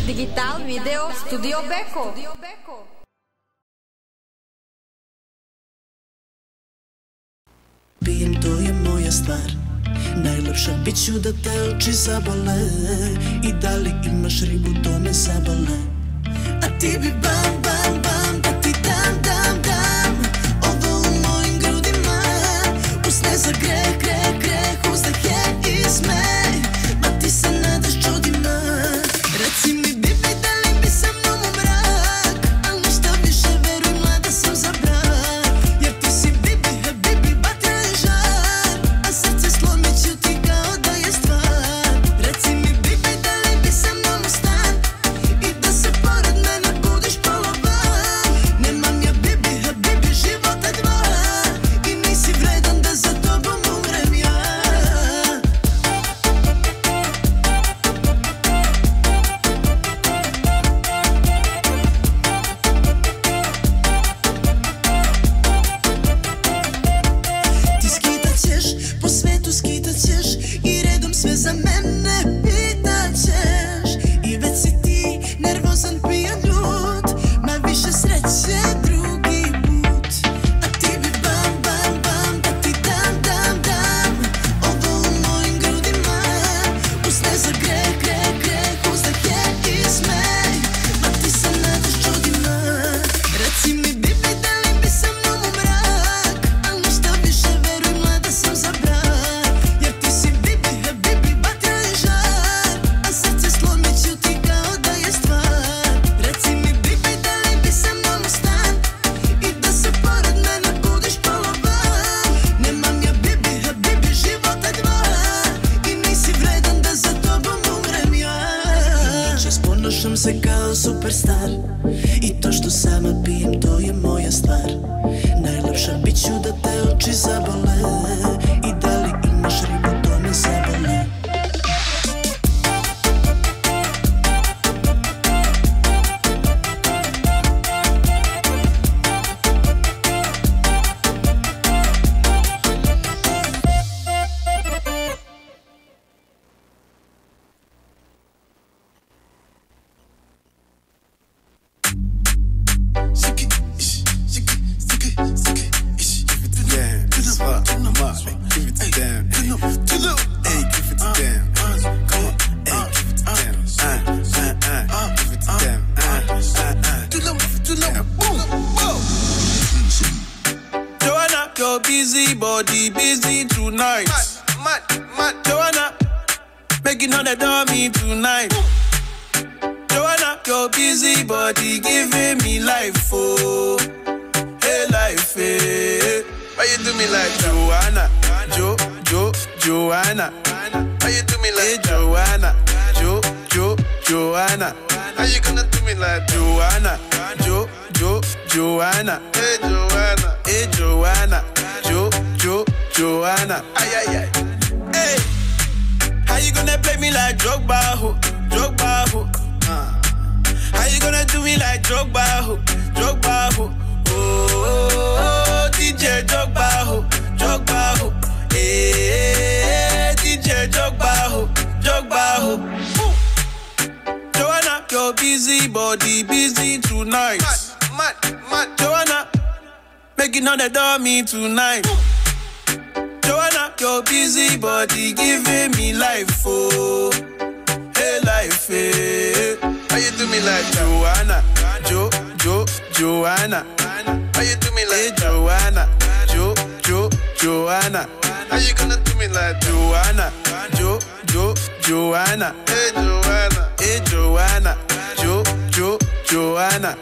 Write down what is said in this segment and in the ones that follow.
Digital Video Studio Beko. Pijem, to je moja stvar. Najlepša bit ću da te oči zabole. I da li imaš ribu, to me zabole. A ti bi bam, bam, bam, da ti dam, dam, dam. Ovo u mojim grudima. Usne za greh, greh, greh. Uzdah je i smeh. Ma ti se nadaš čudima. Reci mi bibi, da li bi sa mnom u mrak. Al ništa više, veruj, mlada sam za brak. Jer ti si bibi, bibi, batra je žar. A srce slomit ću ti kao da je stvar. Reci mi bibi, da li bi sa mnom u stan. I da se pored mene budiš polovan. Nemam ja bibi, bibi, života dva. I nisi vredan da za tobom umrem ja. Ti skitat ćeš, po svetu skitat ćeš. I redom sve za mene pitat ćeš. I već si ti nervozan, pijan, ljut. Ma više sreće drugi put. A ti bi bam, bam, bam, da ti dam, dam, dam. Ovo u mojim grudima. Usne za greh, greh, greh. Uzdah je i smeh. Ma ti se nadaš čudima. Reci mi bibi, da li bi sa mnom u mrak. Al ništa više, veruj, mlada sam za brak. Jer ti si bibi, bibi, batra je žar. A srce slomit ću ti kao da je stvar. Reci mi bibi, da li bi sa mnom u stan. I da se pored mene budiš polovan. Nemam ja bibi, bibi, života dva. I nisi vredan da za tobom umrem ja. Noćas ponašam se kao superstar. I to što sama pijem, to je moja stvar. Najlepša bit ću da te oči zabole. I da li imaš ribu, to me zabole. Joanna, your busy body busy tonight. Joanna, making all the dummy tonight. Joanna, your busy body giving me life, oh, hey life, hey. Why you do me like Joanna, Joanna? Why you do me like Joanna, Joanna? How you gonna do me like Joanna, Joanna? Hey Joanna, hey Joanna, Joanna? Ay ay ay. Hey, how you gonna play me like Drogba, ho? How you gonna do me like Drogba, ho? Oh, DJ Drogba, ho? Hey, DJ Drogba, ho? Joanna, your busy body busy tonight. Joanna, making all the dummy tonight. Joanna, your busy body giving me life, oh, hey life, hey. How you do me like Joanna, Joanna? How you do me like Joanna, Joanna? How you gonna do me like Joanna, Joanna? Hey Joanna, hey Joanna, Joanna?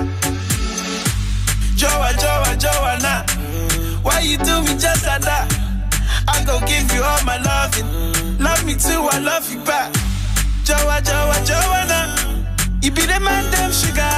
Joanna, why you do me just like that? I gon' give you all my loving. Love me too, I love you back. Joanna, you be the man, them sugar.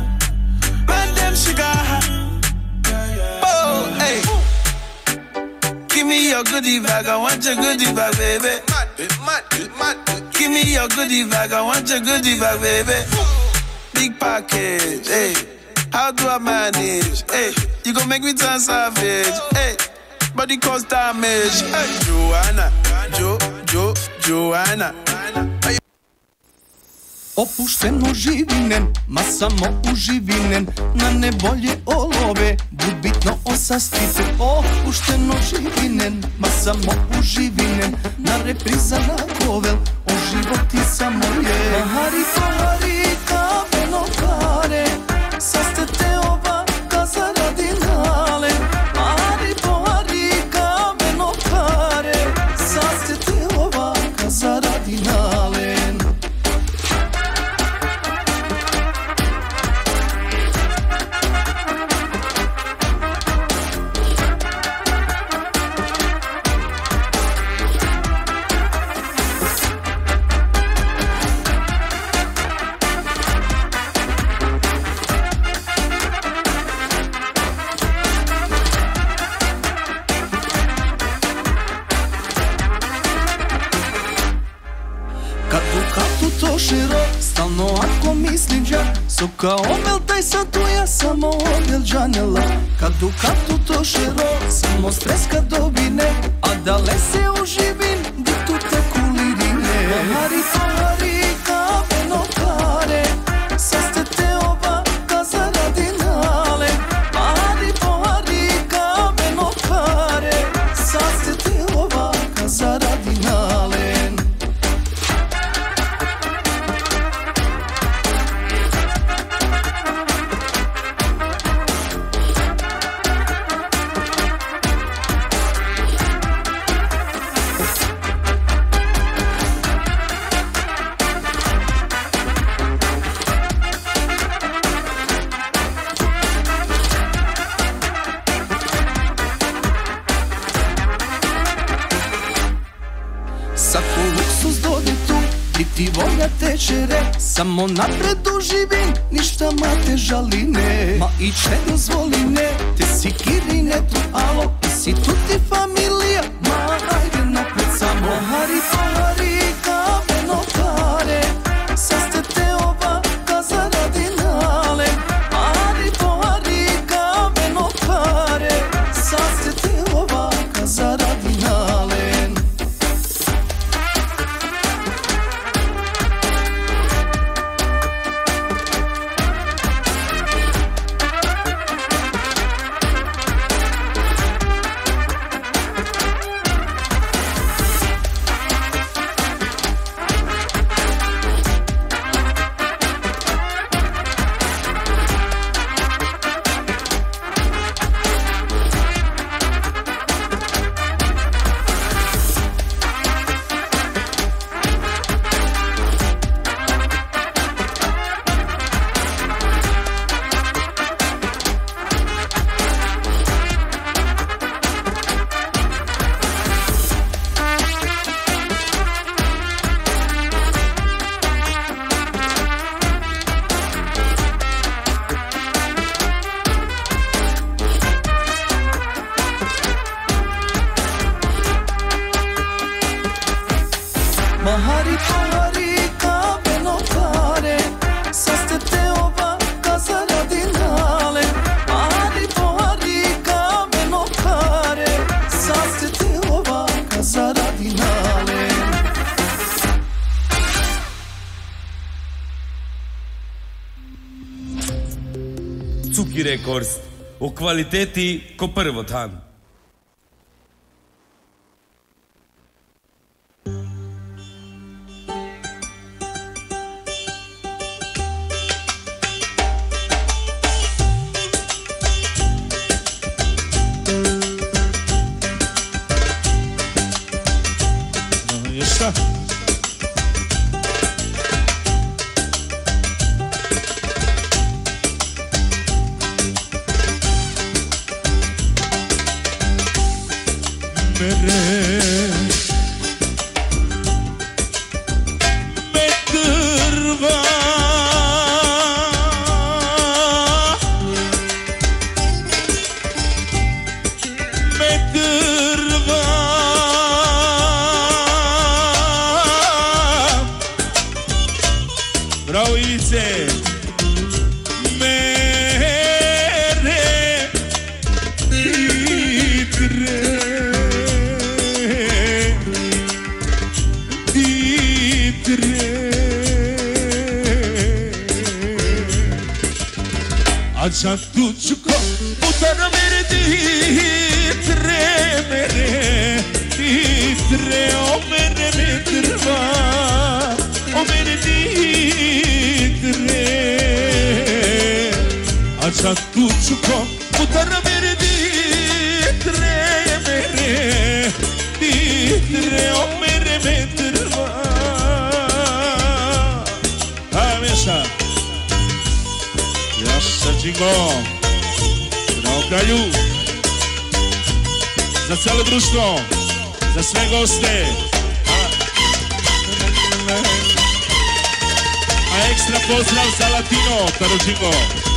Oh, hey. Give me your goodie bag, I want your goodie bag, baby. Give me your goodie bag, I want your goodie bag, baby. Big package, hey. How do I manage? Hey, you gon' make me turn savage. Hey, body cause damage. Hey, Joanna, Joanna. Opušteno živinen, ma samo uživinen, na nevolje olove, bud bitno osastite. Opušteno živinen, ma samo uživinen, na repriza na govel, o život je samo je. Mahari pahari kameno pare, sastete ova kaza radi nale. Mahari pahari kameno pare, sastete ova kaza radi nale. Stalno ako mislim džak, so kao omel taj sad tu ja samo omel džanela. Kad u katu to šero, samo stres kad dobine, a dale se uživim, di tu teku lirine. Mahari pahari kameno pare, sastete ova kaza radi nale. Mahari pahari kameno pare, sastete ova kaza radi nale. Sako luksus dode tu, di ti volja tečere, samo napred uživim, ništa ma te žaline. Ma i če dozvoline, te si kirine tu alo, ti si tuti familija, ma ajde napred samo. Mahari pahari kameno pare, sastete ova kaza radi nale. Mahari pahari kameno pare, sastete ova kaza radi nale. Mahari pahari kameno pare, sastete ova kaza radi nale. Mahari pahari kameno pare, sastete ova kaza radi nale. Cuki Records, o kvaliteti ko prvotan. Așa tučko Putar mere ditre mere Ditre o mere me trva O mere ditre Așa tučko Putar mere ditre mere Ditre o mere me trva Ajme šta Jasna Džingo Na kraju Za cijelo društvo Za sve goste A ekstra pozdrav za Latino Karo Džingo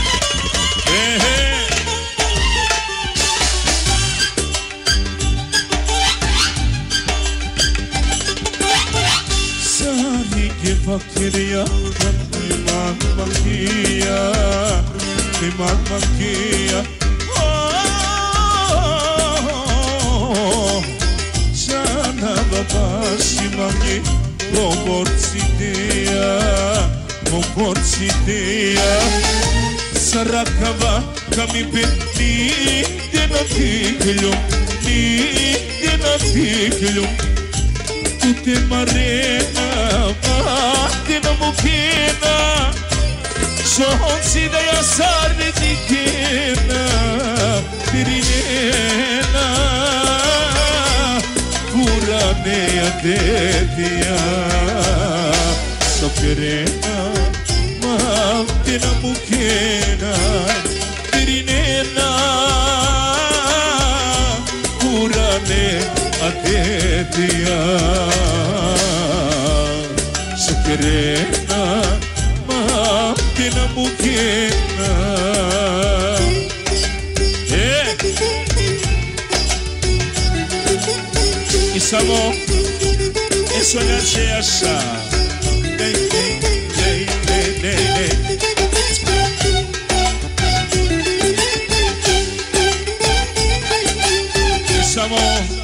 Sani ke fakirya Iman makia Iman makia Sana babasi mangi Pomorcideja Sarakava kami peti Nigdje na tihlju Tu te marena Mate na mukena Sonsi da ja sarne dikena Pirinena Puranea dedija Sokerena Mate na mukena Pirinena Puranea dedija Sokerena Mamtina mukena I samo Esonjače jaša I samo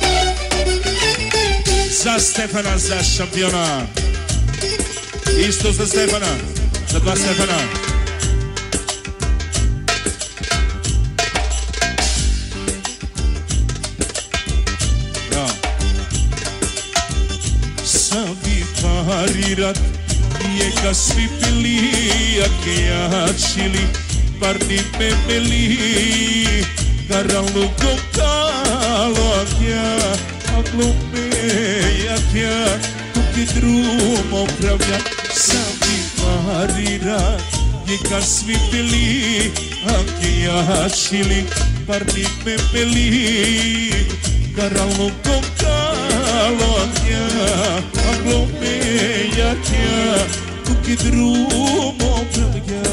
Za Stefana, za šampiona Isto za Stefana Za dva Stefana no. Sabi parirat Jeka svi pili Ake jačili Parni memeli Karalu kokalo Akja Aglume Akja Tuki drum opravlja Sabi parirat Jeka svi pili Ake jačili Parni memeli Karalu kokalo Akja Aglume Akja Tuki drum opravlja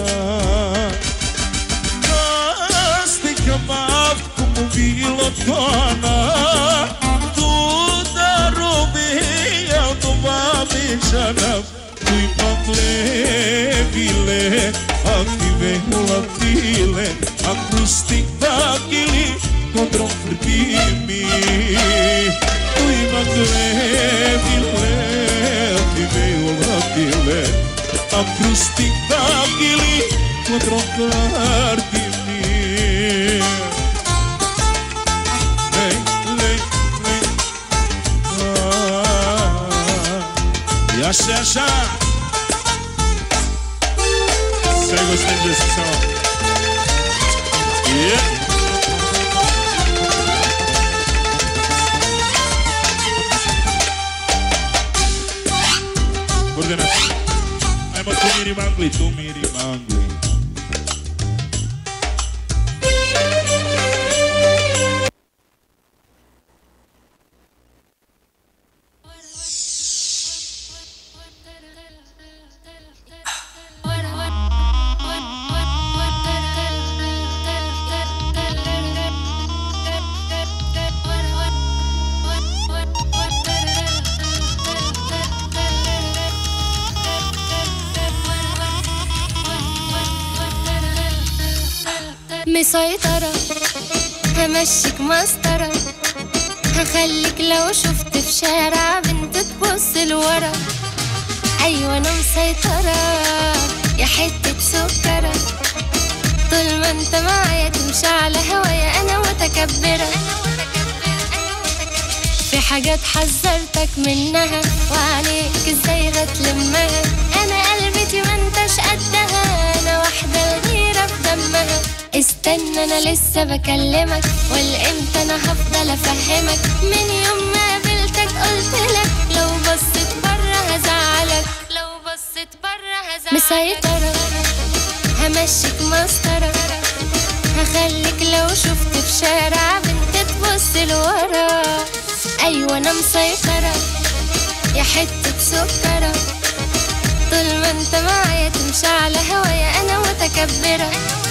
Kamav como bilo tona Tu darobia do babejana Tu imagle vile Aktive ulatile Akustik vagili Kodrom frdimi Tu imagle vile Aktive ulatile Akustik vagili Kodrom frdimi Jaša, jaša Sve gostinđe se samo Burdenac Ajmo tu miri mangli, tu miri mangli مسيطرة همشيك مسطرة هخليك لو شفت في شارع بنت تبص لورا أيوة أنا مسيطرة يا حتة سكرة طول ما انت معايا تمشي على هوايا انا متكبرة. في حاجات حذرتك منها وعليك ازاي هتلمها، انا قلبتي ما انتش قدها، انا واحدة الغيرة في دمها. استنى انا لسه بكلمك، والامتى انا هفضل افهمك، من يوم ما قابلتك قلتلك لو بصيت برا هزعلك، لو بصيت برا هزعلك. مسيطرة همشيك مسطرة، هخليك لو شفت في شارع بنت تبص لورا. ايوه انا مسيطرة يا حتة سكرة، طول ما انت معايا تمشي على هوايا انا متكبرة.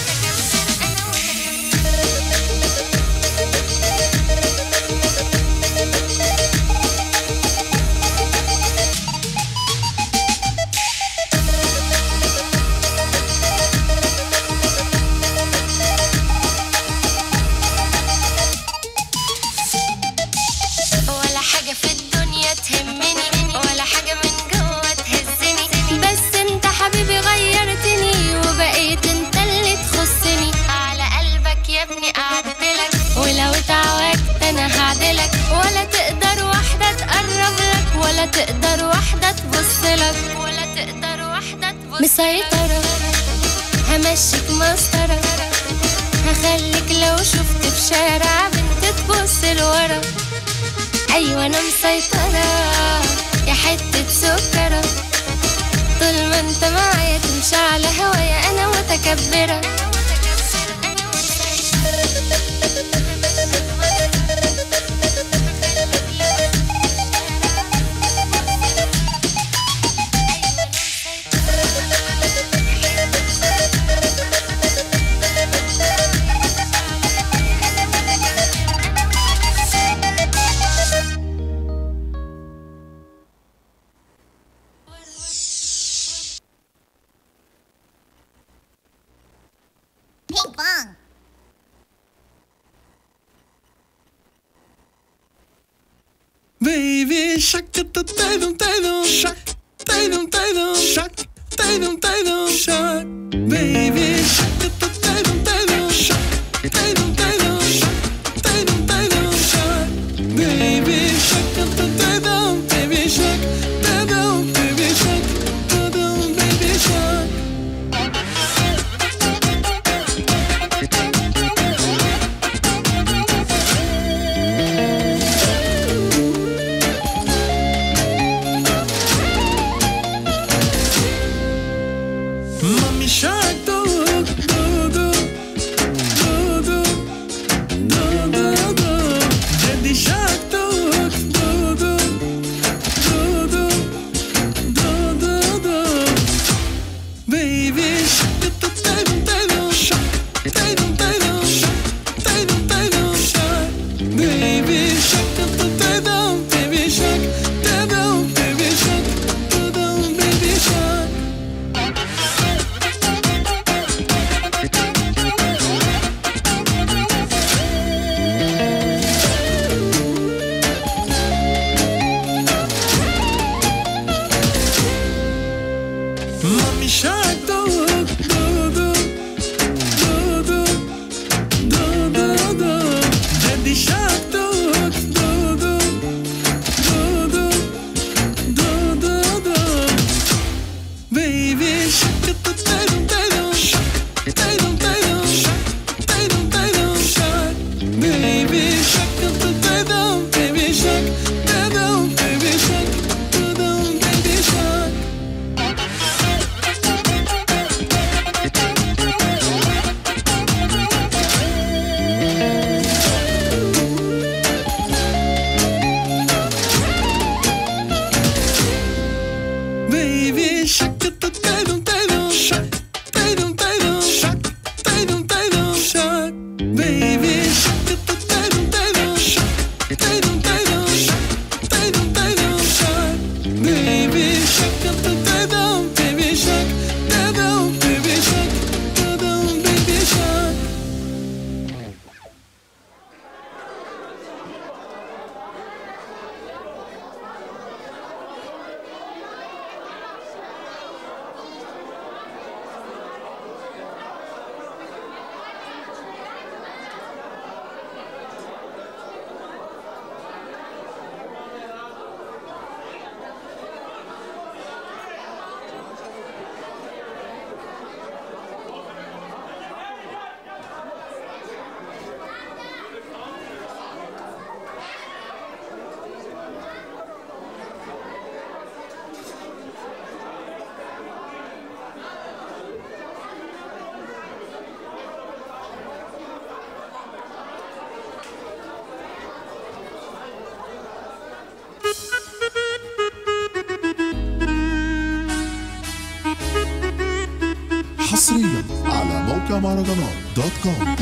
ولا حاجة في الدنيا تهمني، ولا حاجة من جوه تهزني، بس انت حبيبي غيرتني وبقيت انت اللي تخصني. على قلبك يا ابني قعدتلك، ولو اتعوجت انا هعدلك، ولا تقدر واحدة تقرب لك، ولا تقدر واحدة تبصلك، ولا تقدر واحدة تبصلك. مسيطرة همشيك مسطرة، هخليك لو شفت في شارع بنت تبص لورا. ايوه انا مسيطرة يا حتة سكرة، طول ما انت معايا تمشي على هوايا انا متكبرة. Baby shark, taydum taydum shark, taydum taydum shark, taydum taydum shark. Baby shark, taydum taydum shark, taydum taydum shark, taydum taydum shark. Baby shark, taydum baby shark, taydum baby shark, taydum baby shark. موقع مهرجانات .com.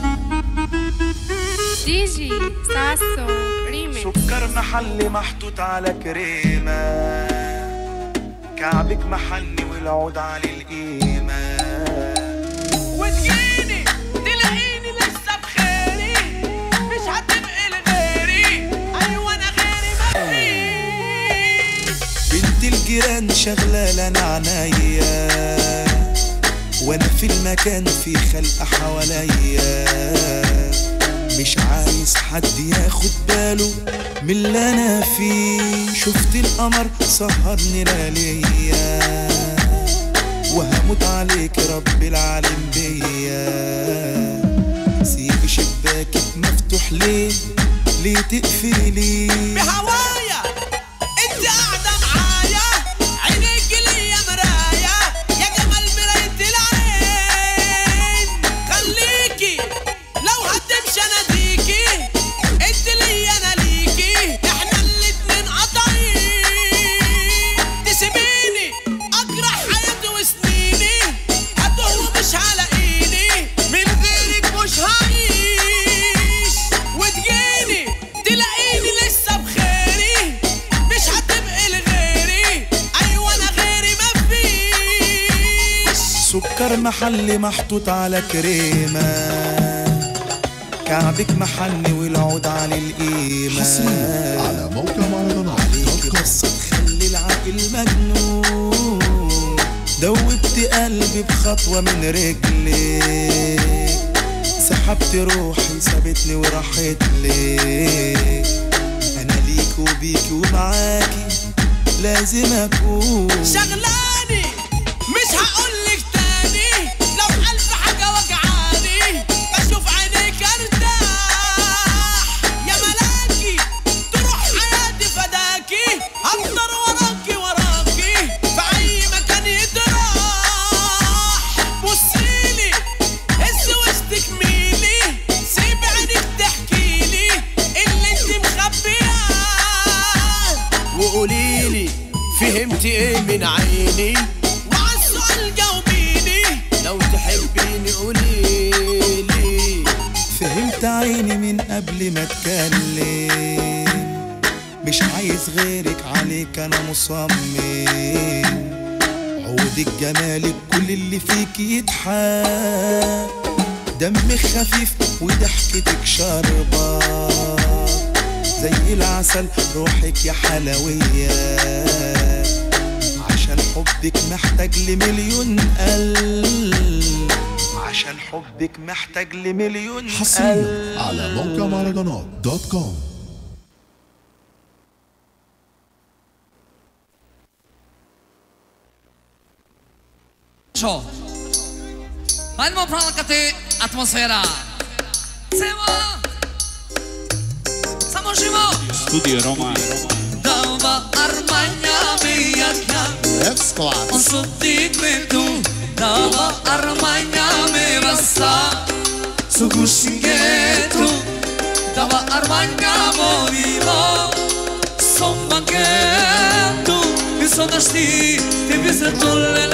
دي جي ساسو ريميكس. سكر محلي محطوط على كريمة، كعبك محني والعود على القيمة، وتجيني تلاقيني لسه بخيري، مش هتبقي لغيري، ايوه انا غيري مفيش. بنت الجيران شغلة انا عنايا، وانا في المكان في خلق حواليا، مش عايز حد ياخد باله من اللي انا فيه. شفت القمر سهرني لياليا، وهموت عليك رب العالم بيا. سيب شباكك مفتوح ليه تقفلي بهوايا انت قاعدة معايا، عينيك ليا مرايا، يا جمال مراية العين. خليكي لو هتمشي اناديكي، انت ليا انا ليكي، احنا الاتنين قطعين. تسيبيني اجرح حياتي وسنيني، هتوه ومش هلاقيني، من غيرك مش هعيش. وتجيني تلاقيني لسه بخيري، مش هتبقي لغيري، ايوه انا غيري مفيش. سكر محلي محطوط على كريمة، كعبك محني والعود على القيمة. حصريا على موقع مهرجانات عليكي بس تخلي العقل مجنون، دوبت قلبي بخطوة من رجلك، سحبت روحي سابتني وراحت لك. أنا ليك وبيكي ومعاكي لازم أكون شغلاني مش هقولك تاني، لو ألف حاجة وجعاني بشوف عينيك ارتاح. يا ملاكي تروح حياتي فداكي، هفضل وراكي في أي مكان يتراح. بصيلي هز وشك ميلي، سيب عينك تحكيلي اللي انت مخبياه، وقوليلي فهمتي ايه من عيني، وعالسؤال جاوبيني، لو تحبيني قوليلي. فهمت عيني من قبل ما اتكلم، مش عايز غيرك عليك انا مصمم. عودك جمالك كل اللي فيك يضحك، دمك خفيف وضحكتك شاربة زي العسل، روحك يا حلوية. عشان حبك محتاج لمليون قلب، عشان حبك محتاج لمليون حصريا على موقع مهرجانات .com. Andiamo a fare atmosfera. Siamo Simo. Studio Roma. Dava armagna mia. Let's go. On sottikmentu. Dava armagna me basta. Su gushingetu. Dava armagna movivo. Sommangetu. Mi sono sti. Ti visto le.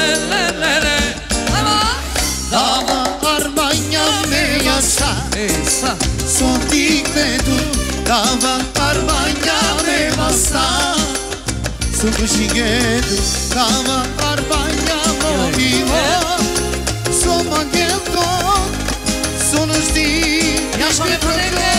Dava armagna me yasa, Esa. sondigme tu. Dava armagna me basta, sukushigetu. Dava armagna movivo, sommangeto, sono sti. Yaşame prego.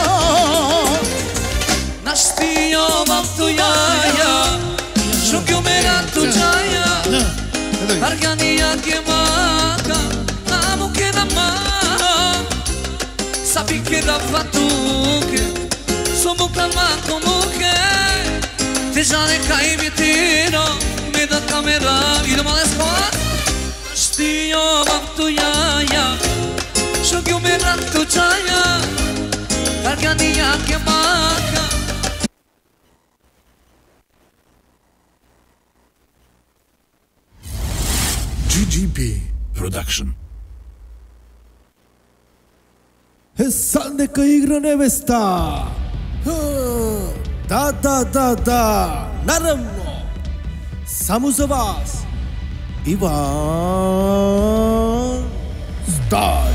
Nastio vaptu jaja, shukyo mera tu jaya. Argania che manca, amo che da man. Sabi che da fatuke, sono calma como que. Te jane kai vitino, me da camera, ido males squad. Stio vaptu jaja, shukyo mera tu jaya. Argania che manca. GGP Production. Sande kaigra nevesta. Da. Naravno. Samo za vas. Ivan Dai!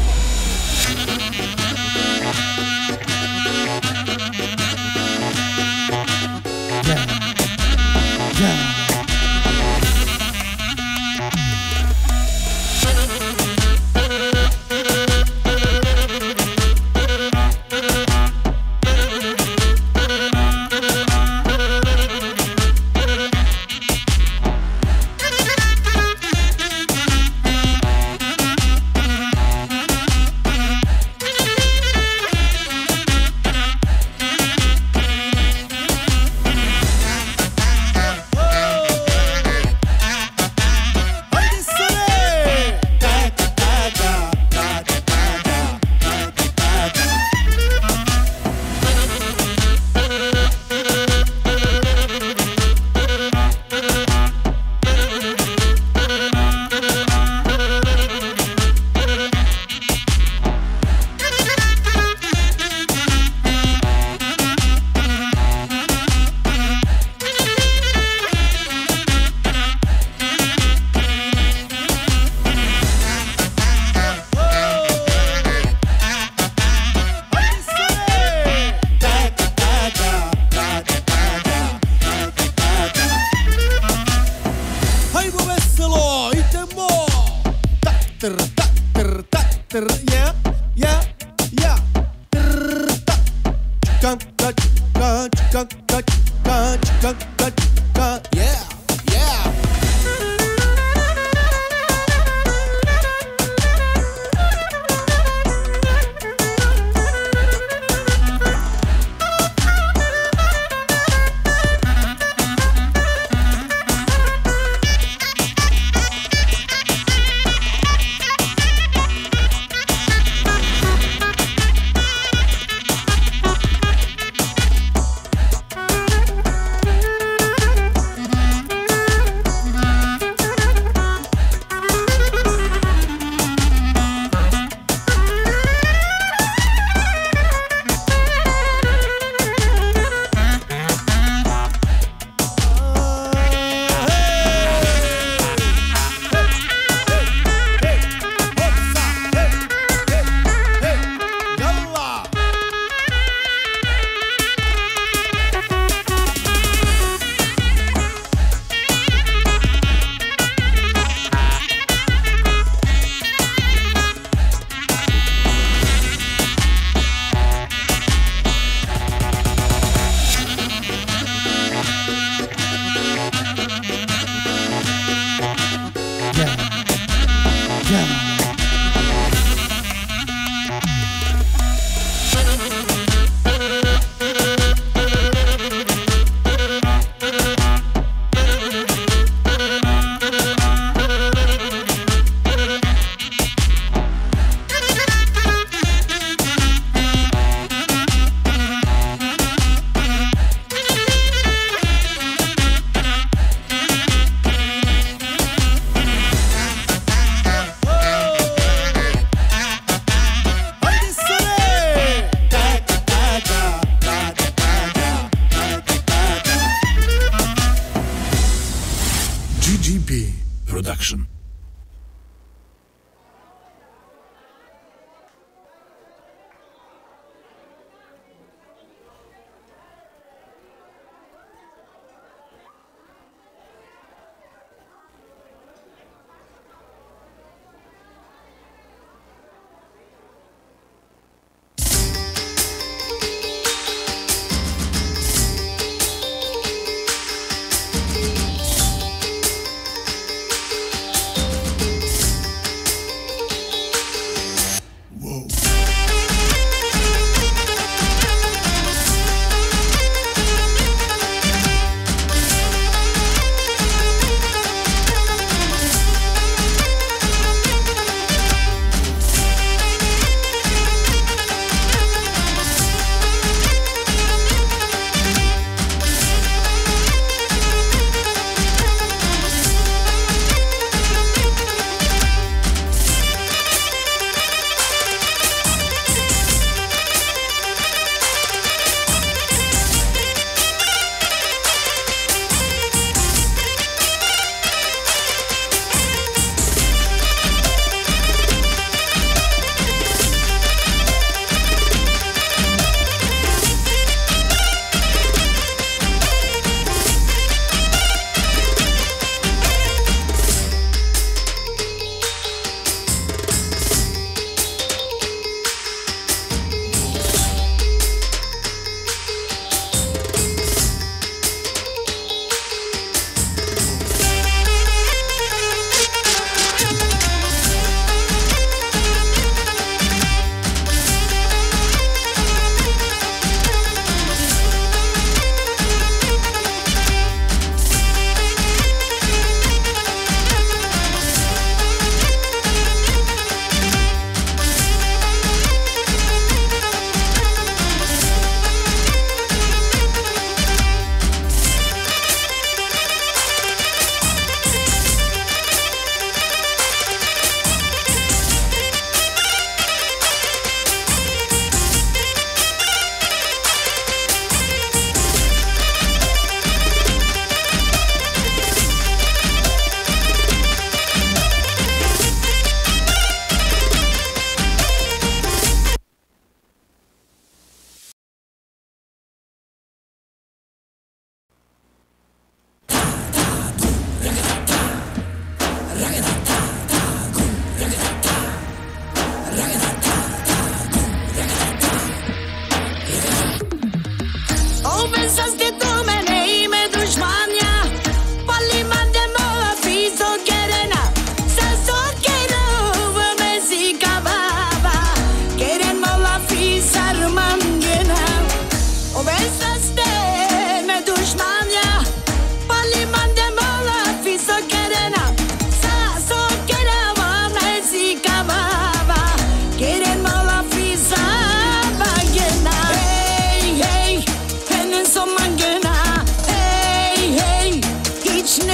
GGP Production.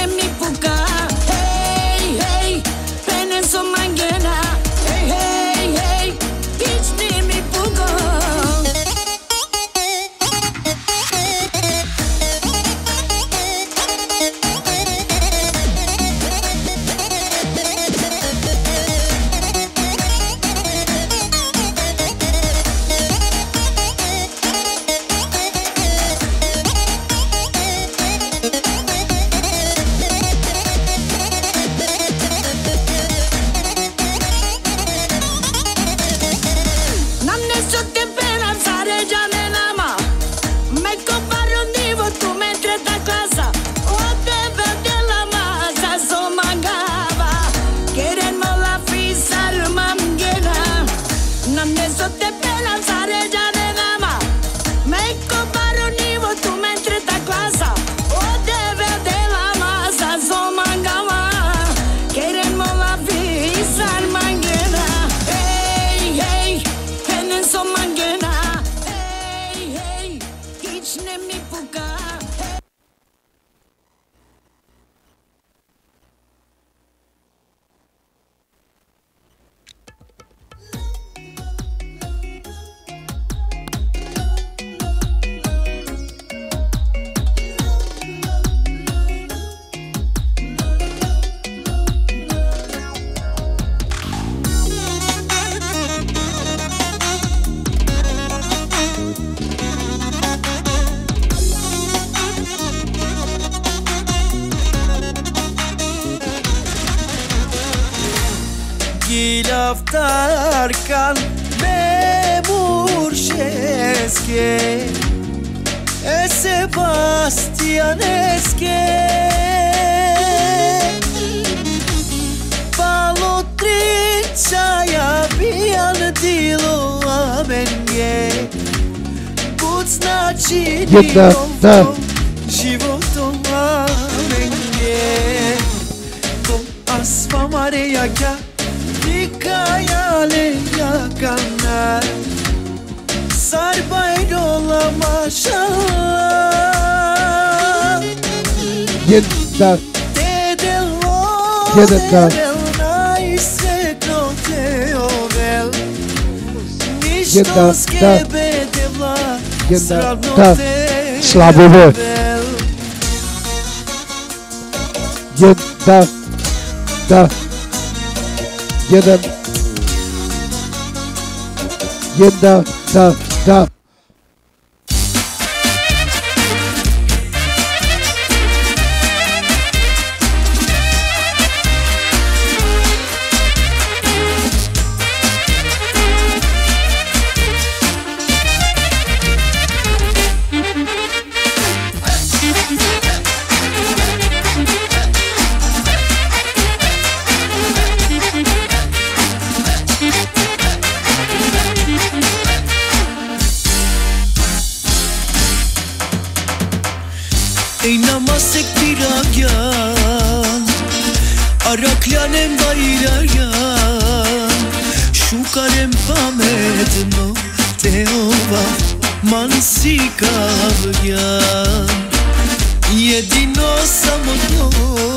ne mi puka. Hej, hej, pene so mangena. Hej, hej, hej, hiç ne mi puka. Gilaftarkan memur šeske Sebastian eske Palotričaja bijan dilo amenge Bud znači životom amenge To asma marejaka Hikayale yakanlar Sarbayrola maşallah Jedna Slabovo Jedna Ey namasek piragyan Araklanem bayrayan Shukarem pamedno Teova mansikavyan Jedino samotno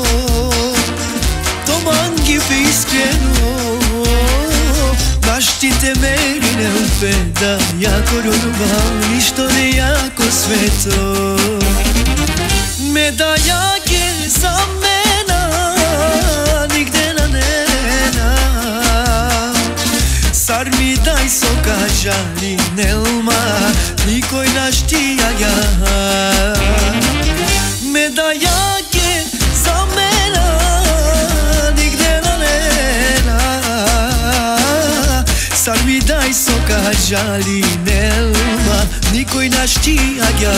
Toman gibi iskreno Baš ti te meri ne upeda Jako ljubav, ništo ne jako sveto Medalja je za mena, nigde na nena Sar mi daj soka žali nelma, nikoj naš ti ja Medalja je za mena, nigde na nena Sar mi daj soka žali nelma, nikoj naš ti ja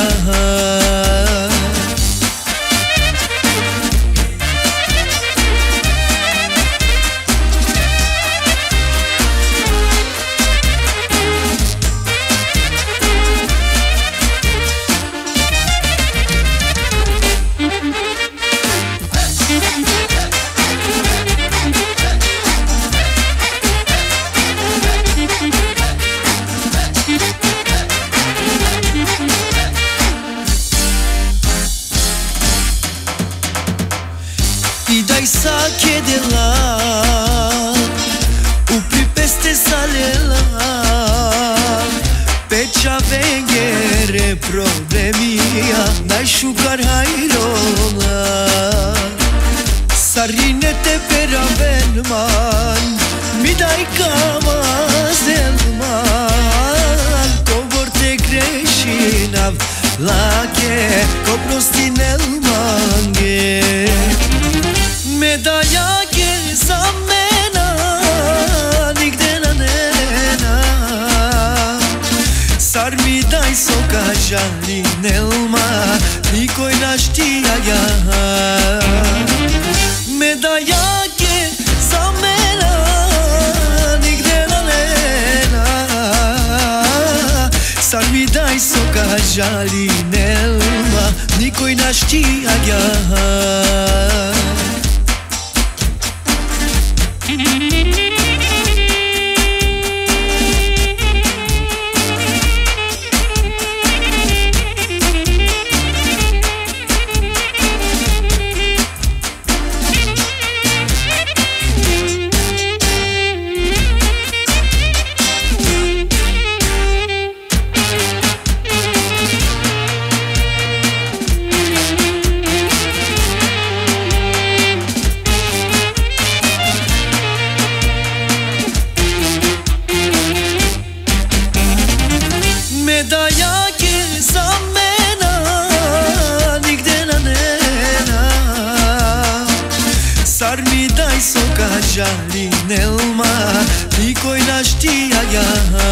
I dai sacche della Upri peste salela Pe cea venghere problemia N-ai șucar hairola Sarinete per avelman Mi dai camas del man Covor te greșinav La che coprosti nel manghe Medalja che zamena Nigde na nena Sar mi dai soka žali nelma Nikoj na štia ja Medalja che zamena Nigde na nena Sar mi dai soka žali nelma Nikoj na štia ja Žali nelma, nikoj na štia ja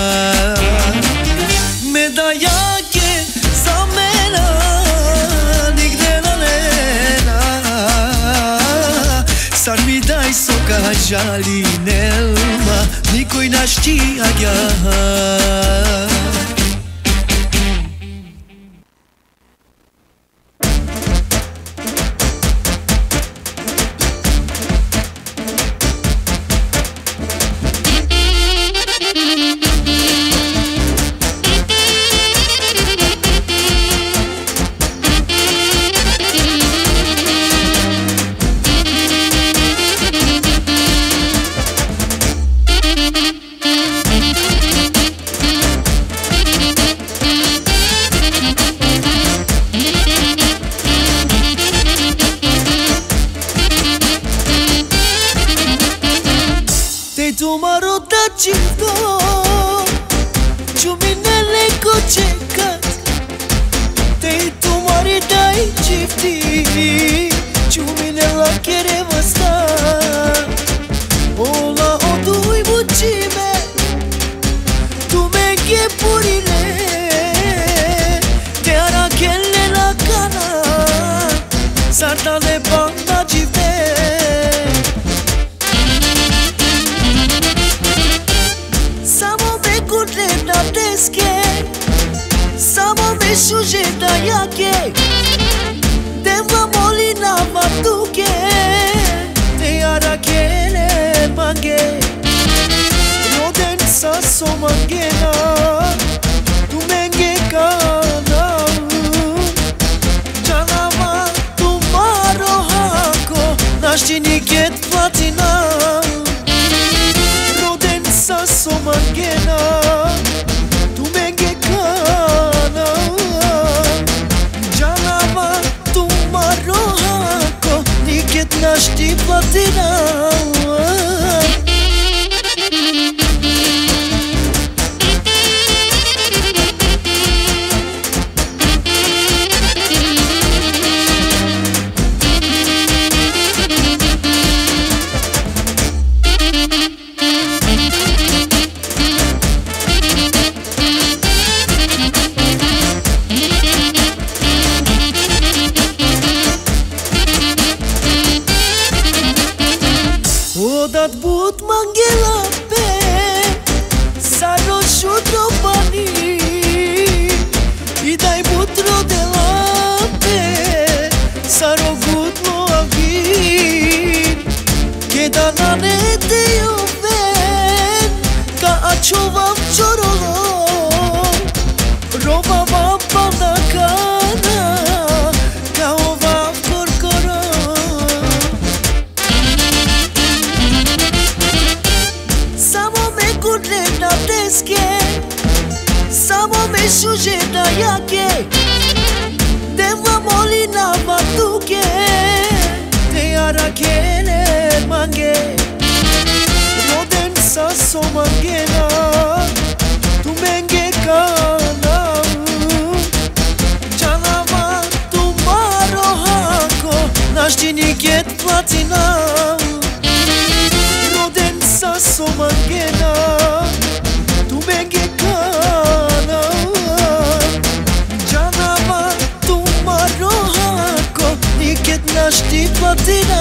Medalja ke zamena Nigde na nena Sar mi daj soka žali nelma Nikoj na štia ja sujeta yake Deva molina batuke Te arakele mange Roden sasso mangena Tu menge kana Janava tu maro hako Naștini ket platina Roden sasso mangena Tu menge kana Janava tu maro hako Niket naști platina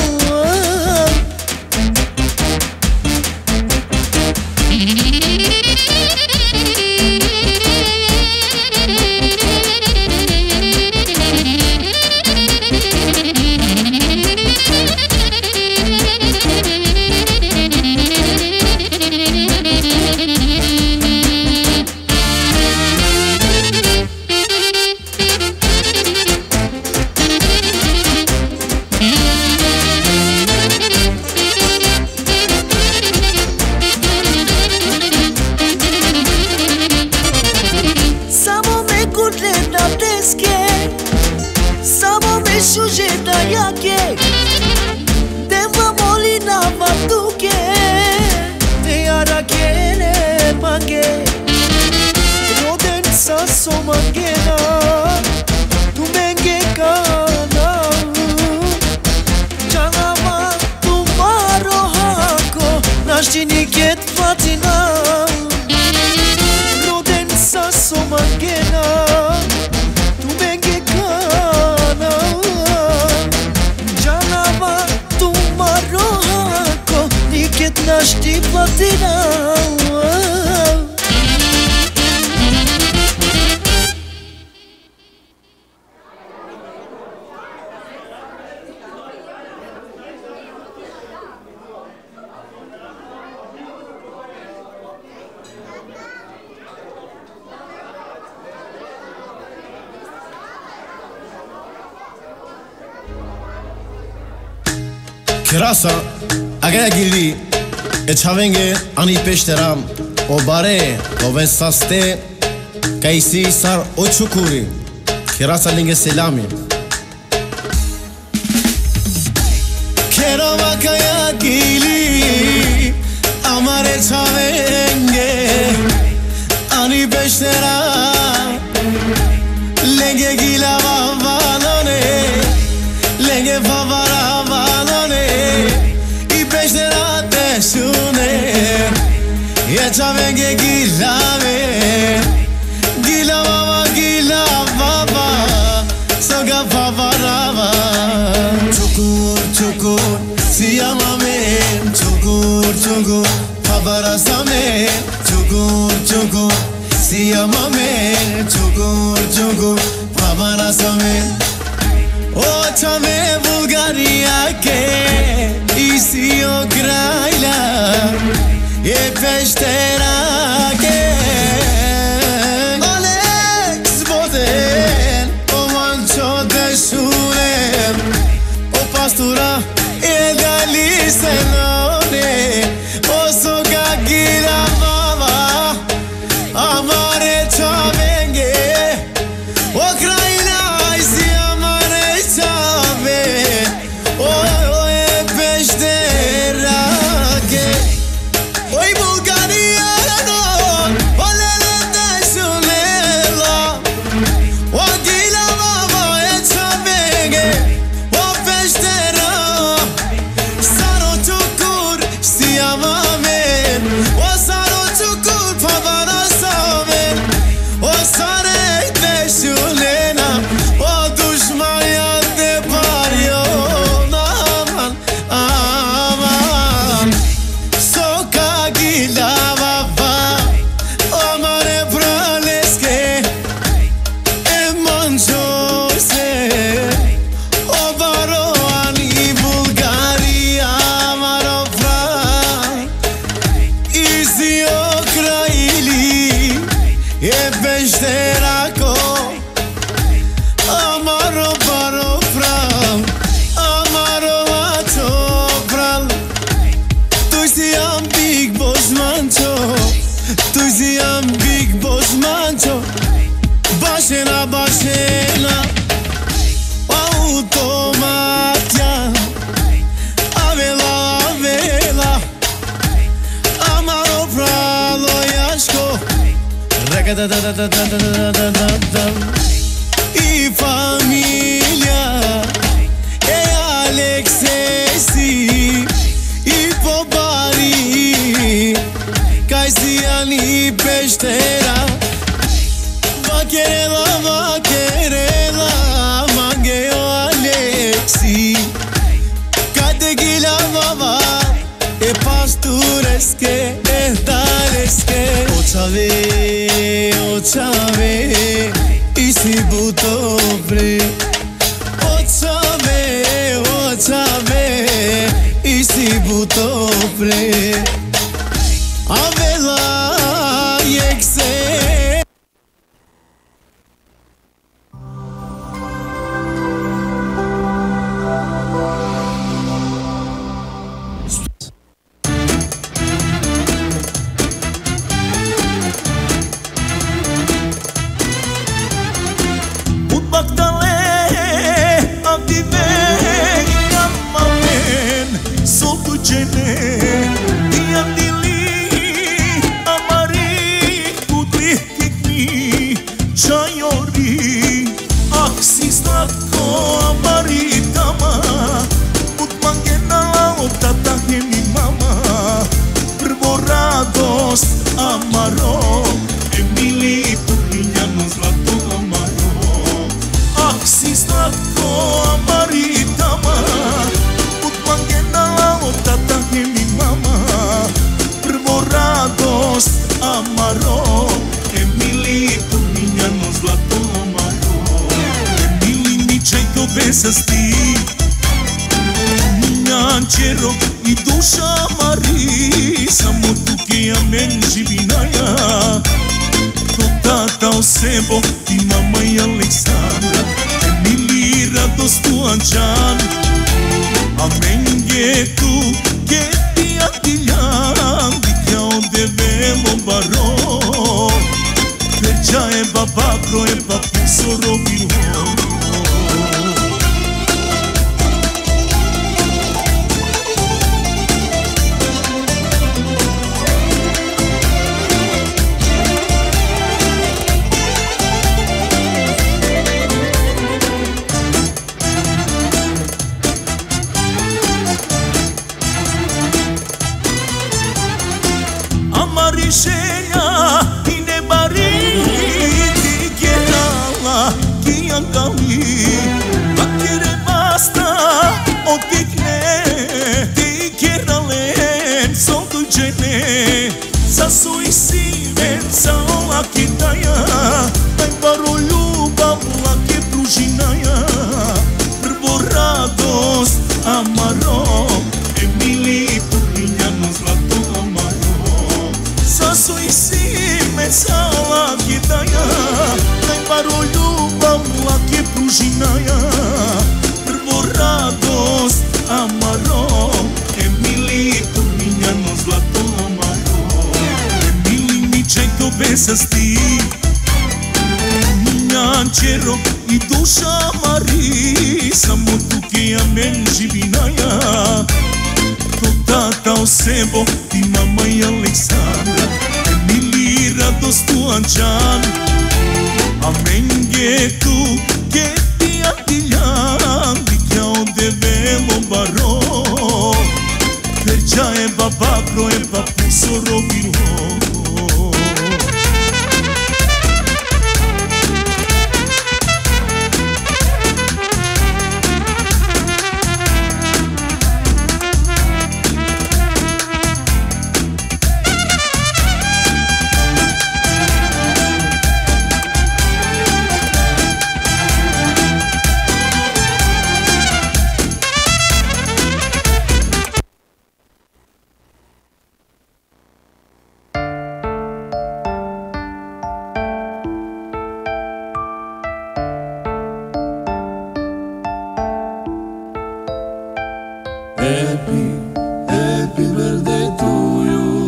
Sujeta yake Deva molina batuke Te arakele mange Roden sasso mangena Tu menge kana Janava tu maro hako Naștini ket platina Roden sasso mangena Tu menge kana Niket naști platina Kirasa, agar gili E çavenge ani peşteram O bare, o vesaste Kaisi sar o çukuri Kirasa linge selami Kero vakaya gili Amare çavenge Ani peşteram Lenge gila vavalone Lenge favara Sune Ye çavenge gilave Gila baba Soga favarava Çukur çukur Siyamamen Çukur Favarasame Çukur Siyamamen Çukur Favarasame O çame Bulgaria ke Isi o grajla Je peštera ke Alex Boden O mančo dešunem O pastura je gali senone O soga gira mama Amare čavenge O krajina isi amare čave O je peštera ke Oj Bulgarija no Olele dešunela O gila mama je čavenge O peštera Saro čukur si amamen O saro Bashena, bashena Automatia Avela, avela Amaro pralo jaško Rega-da-da-da-da-da-da-da-da-da I familia E Alexesi I pobari Kaj si ani peštera Vaquerela, vaquerela Mangeo Alexi Catequila baba E pastureske E dareske Očave I si butobre Očave I si butobre Avela jekse Amaro, Emily, Purniña nos la toca amaro. Aksi slatko amaritama, Utmangena la otata que mi mamá. Preborados amaro, Emily, Purniña nos la toca amaro. Emily, mi chaito besas ti, Niña anchero I duša mari, samo tuki amen živinaja. To tata osebo I mama I Aleksandra, Emili radostu ančan. Amen getu, geti atiljan, dikja ode velo baro. Perča e babakro e papusoro birho. Rješenja I ne bari Ti kjerala Ki angali Vakere basta Otikne Ti kjeralen Sotu džene Sa svoj siven Sa ova kitaja Daj baro ljubav Lake pružinaja Prvo radost Amaro Emili Purniña nos zlato amaro Sa svoj simen Sa ova kitaja Daj baro ljubav Lake pružinaja Prvo radost Amaro Emili Purniña nos zlato amaro Emili mi čajto besas ti Ančero I duša mari Samo tuki amen živinaja To tata osebo Ti mama I Aleksandra Emili radostu ančan Amen getu Geti atiljan Dikja ode velo baro Perča e babakro e papusoro birho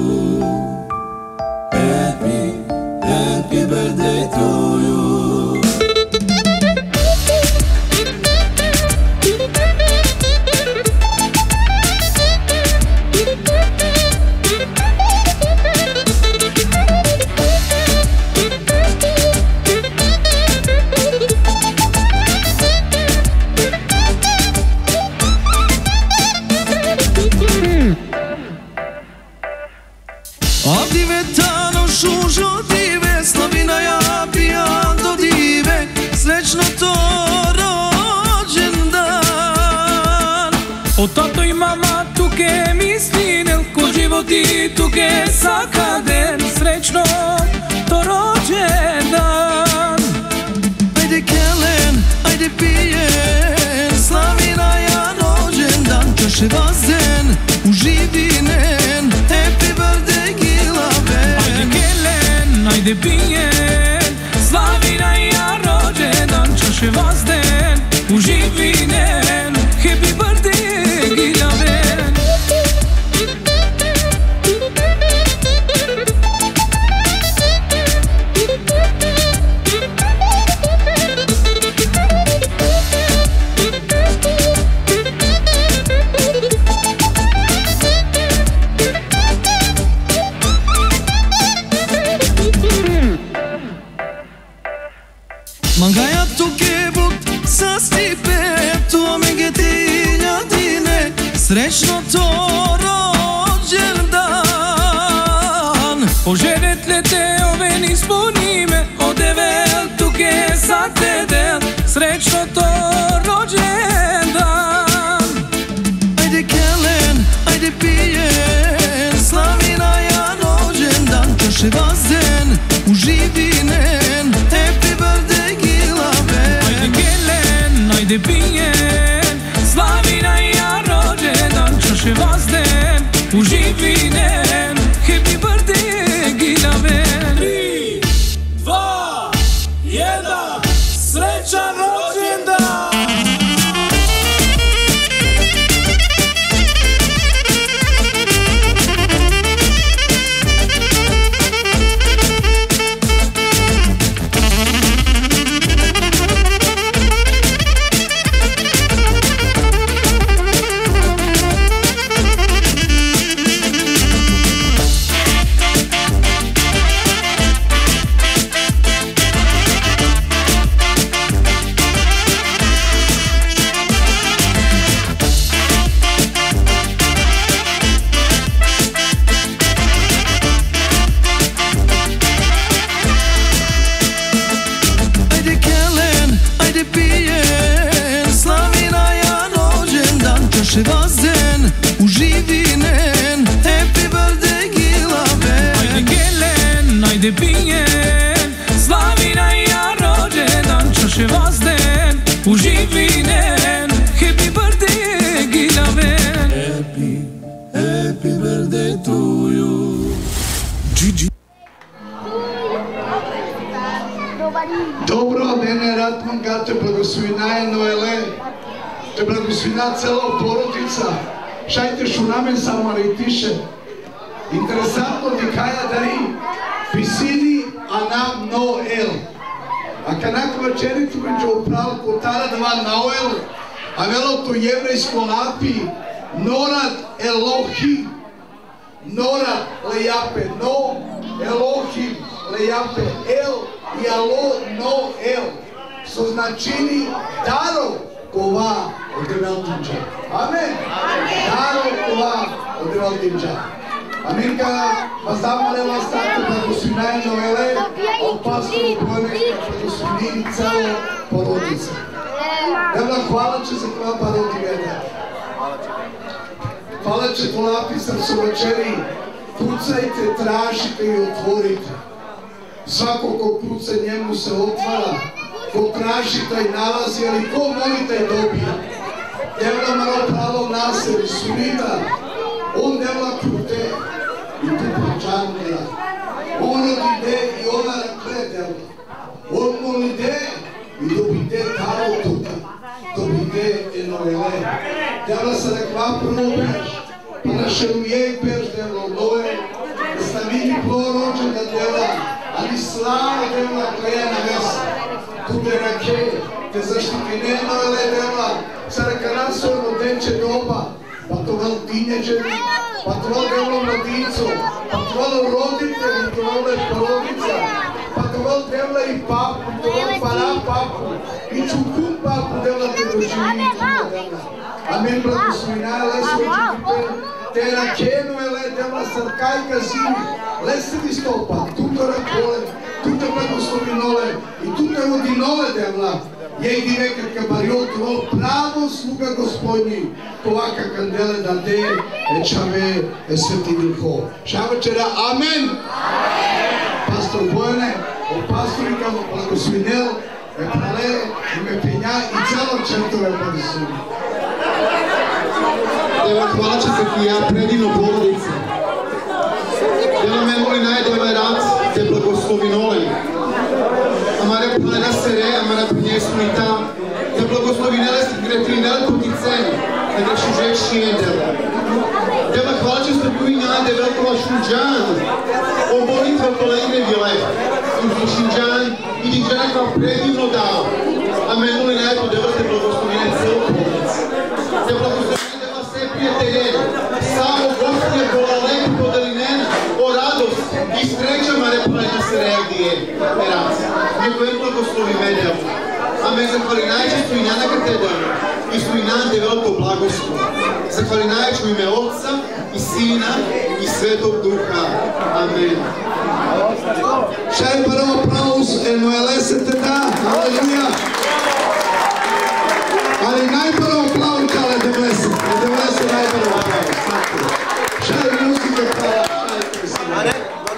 Happy birthday to you. O tato i mama tuke mi stinel, ko život i tuke sakaden, srećno to rođendan. Ajde Kelen, ajde pijen, slavina ja rođendan, čaše vazen, uživinen, happy birthday Gilaven. Ajde Kelen, ajde pijen, slavina ja rođendan, čaše vazen, uživinen, happy birthday Gilaven. Mangaja tuke but sa stipe, to me getiljadine, srećno to rođendan. Poželjet le te ove nispunime, odevel tuke sa tedel, srećno to rođendan. Ajde Kelen, ajde pijen, slavina ja rođendan, čaše vazen, uživinen, happy birthday Gilaven. Ajde Kelen, ajde pijen, slavina ja rođendan, čaše vazen, uživinen, happy birthday Gilaven. 3, 2, 1, srećan rođendan! Čaše vazen, uživinen, happy birthday Gilaven. Ajde Kelen, ajde pijen, slavina ja rođendan, čaše vazen, uživinen, happy birthday Gilaven. Happy birthday to you. GG. Добро дене, Ратман, гате благословинае Ноеле, те благословина цела породица, шајте шунамен самаритише. Интересантно ти каја дари, писини Анам Ноел. А канаква черите меđu управ котара два Ноел, а велото еврејско напи, Норат Елохи, Норат лејапе, Но Елохи лејапе, Ел и Ало Ноел, со значини даро кова од Евалтинча. Амен. Даро кова од Евалтинча. Аминка, вас замолела стати благословинае Ноеле, од пастор Бојнек, благословини цело породица. Евла, хвала че за това пароди веде. Хвала че то написам со вечери. Куцајте, тражите и отворите. Свако ко куца njemu se otvara, ko traži taj nalazi, ali ko moli taj dobija. Devla malo pravo nasebi, sunita, on devla krute i tu pričanila. On odide i ona rakle devla. On molide i dobide taro tuka, dobide enoele. Devla se rekla prvo peš, pa naše ujej peš devla odove, da sta vidi prorođen da devla, ali slava devla kleja na vesa. Tude rake, te zaštitine Ноеле devla, saraka nasorno deče doba, pa to val tinjeđeri, pa to val devlo mladico, pa to val roditelji, to val porodica, pa to val devla i papu, to val para papu, i čukum papu devla te doživini tuda devla. Amen, благословinaje leso učinite, te rake Ноеле devla sarkajka zimi, lesili stopa, tuto rakole, tuto blagoslovinole i tuto rodinole devla, Jej diveka kabariot rol pravo sluga gospodnji, tovaka kandele da de, čave sveti vilho. Šavačera, amen! Pastor Bojane, o pastorikama blagosvinel, prale, ime penja i celo četove padisuni. Deva, hvala će se ti ja predivno porodice. Deva me moli najdeva rad, te blagoslovi nolem. Amare plena sere, amare pnjesnita, te blagoslovi nele gretrinel poticeni, ne da šužeši endel. Deva, hvala će se ti najde velkova šuđan, o molitve kolege vile, i šuđan, i dinđana kao predivno dao. A me moli najpo, deva, te blagoslovi nele celo porodice. Te blagoslovi prijatelje, samo Gospodje Bolalek podalinena o radost i srećama replanja se reagije eraci. Neko je blagoslovi medel, a me zahvali najčesto i njana katedana i su i nade veliko blagoslov. Zahvali najčesto u ime Otca i Sina i Svetog Duha. Amen. Šaj prvo aplauz, NLS-ete da, aleluja. Ali najprvo aplauz čale DMS-e. DMS-e najprvo aplauz. Šaj muzike hvala, šaj pesme.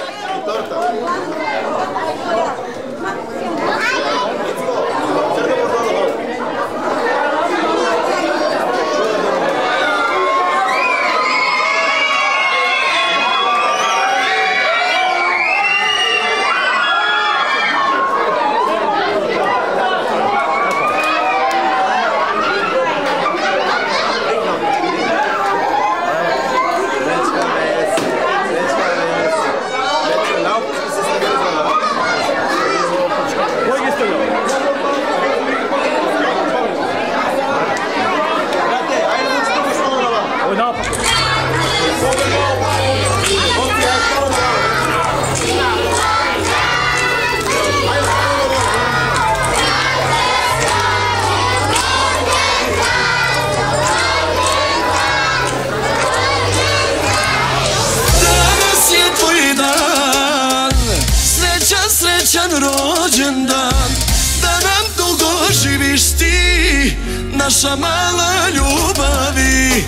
Rođendan, da nam dugo živiš ti, naša mala ljubavi.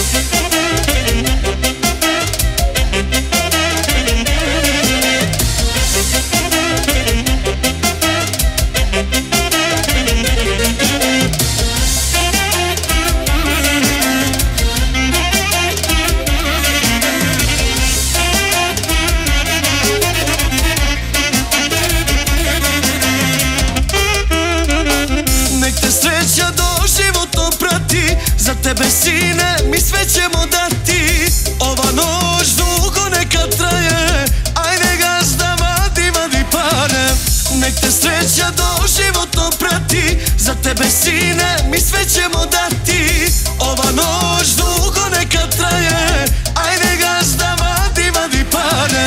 Za tebe sine mi sve ćemo dati, ova noć dugo neka traje, ajde gazda vadi pare. Nek te sreća doživotno prati, za tebe sine mi sve ćemo dati, ova noć dugo neka traje, ajde gazda vadi pare.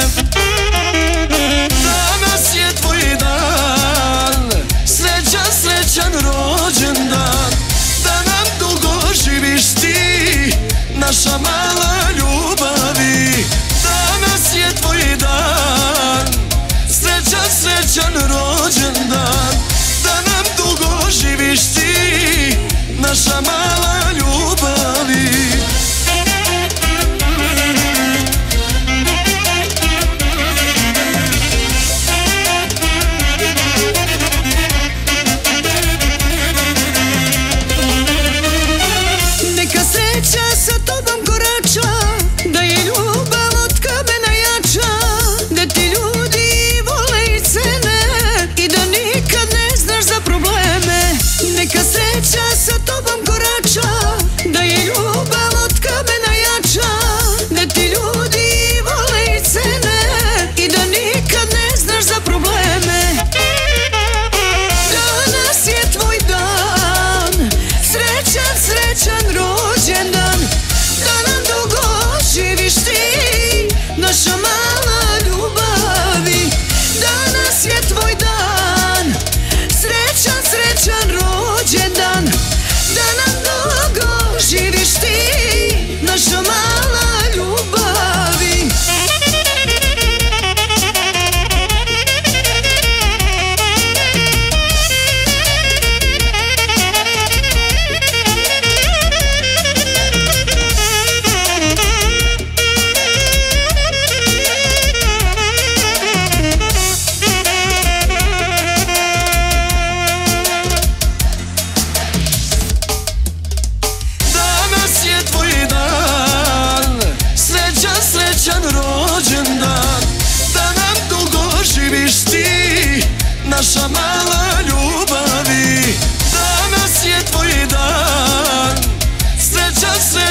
Danas je tvoj dan, srećan rođendan, živiš ti, naša mala ljubavi. Danas je tvoj dan, srećan rođendan, da nam dugo živiš ti, naša mala ljubavi. Sa tobom korača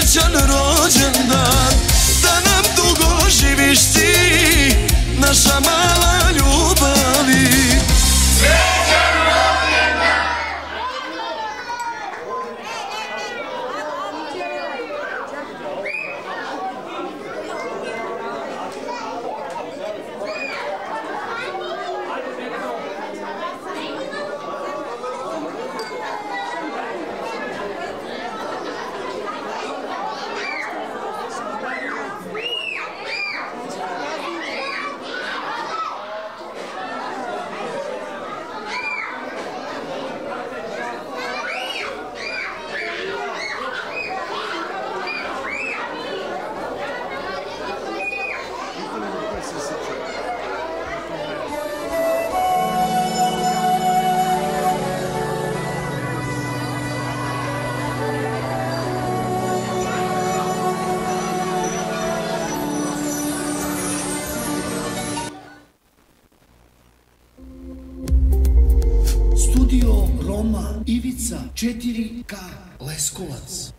srećan rođendan, da nam dugo živiš ti, naša mala ljubavi. Srećan rođendan. Studio Roma Ivica 4K Leskovac.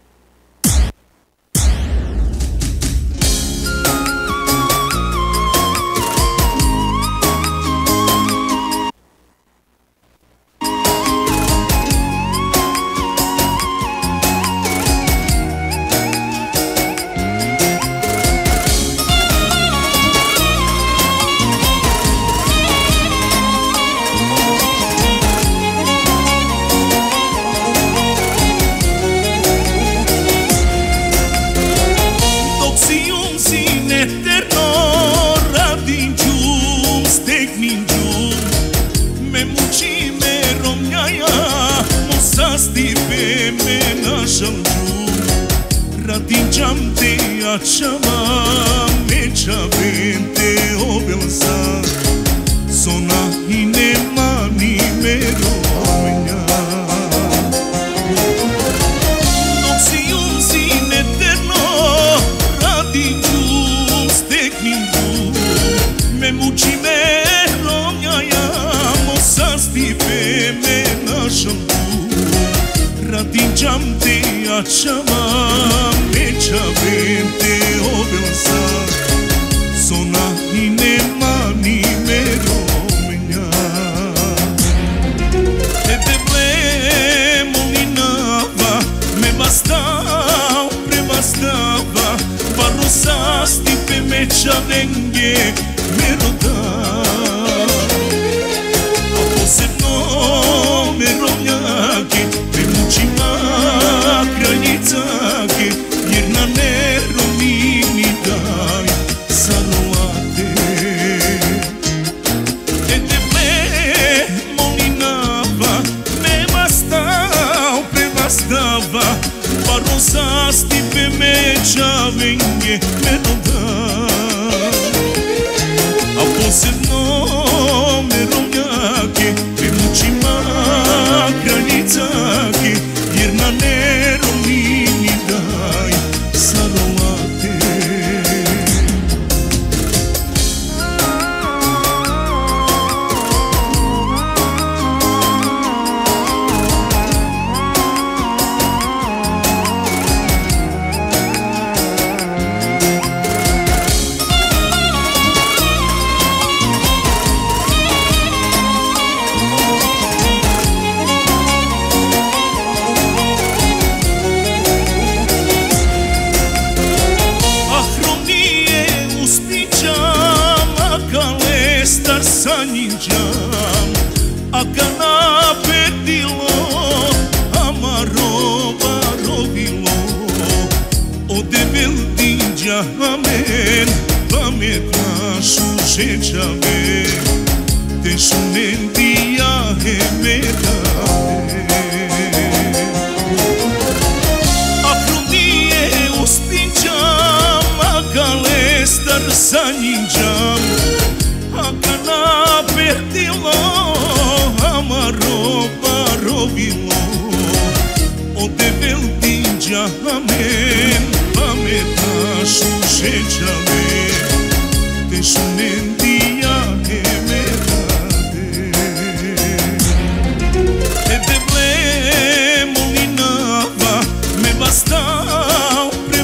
Te te ble molinava, me bastau pre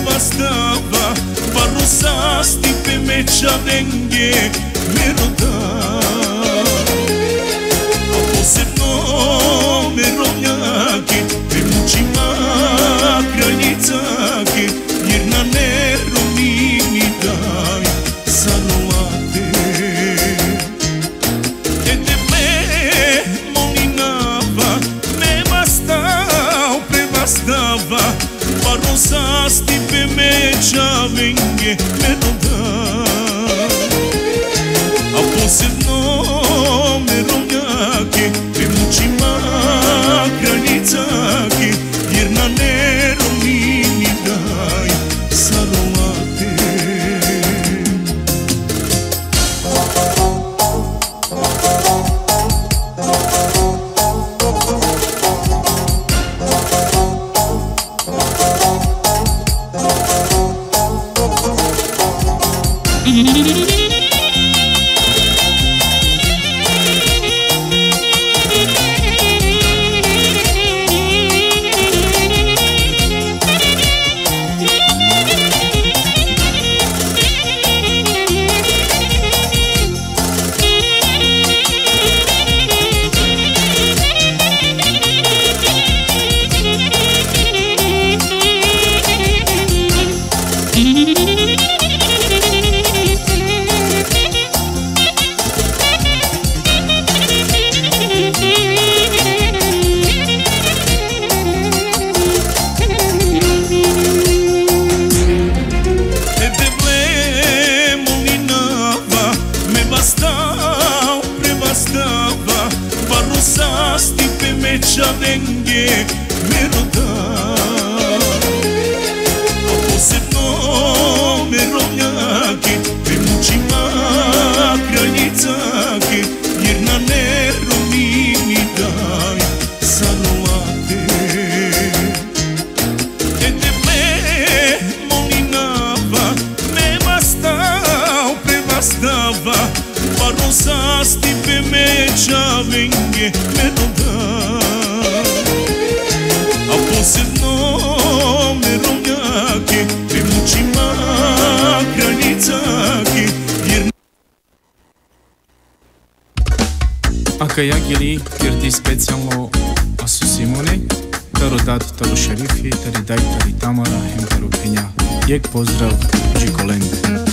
čavenge merodaj. A posebno merovnjaki, me muči kraljičaki, jer na nerovnini daj sanovate. Stipe me čavenge merodaj. A posebno merovnjaki, me muči kraljičaki, jer na nerovnini daj sanovate. Kajagili, kirti specijalno Asu Simone, taro dat, taro šerifi, tari daj, tari Tamara, hem taro Penja. Jek pozdrav, Džikolende.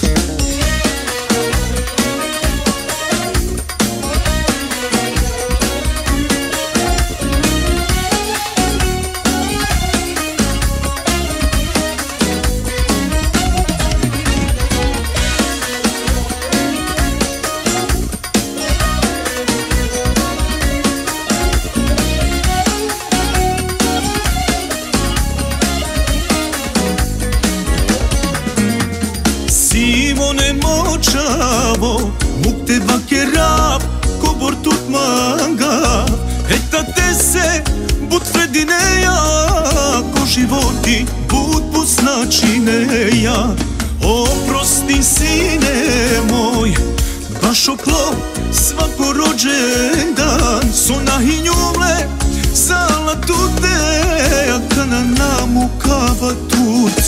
Mukte vakerab, kobor tut manga. Etate se, bud fredineja, ko životi, bud pusnačineja. Oprosti sine moj, baš oklo, svako rođendan. Sona hinjule, sala tute, a kana namu kava tut.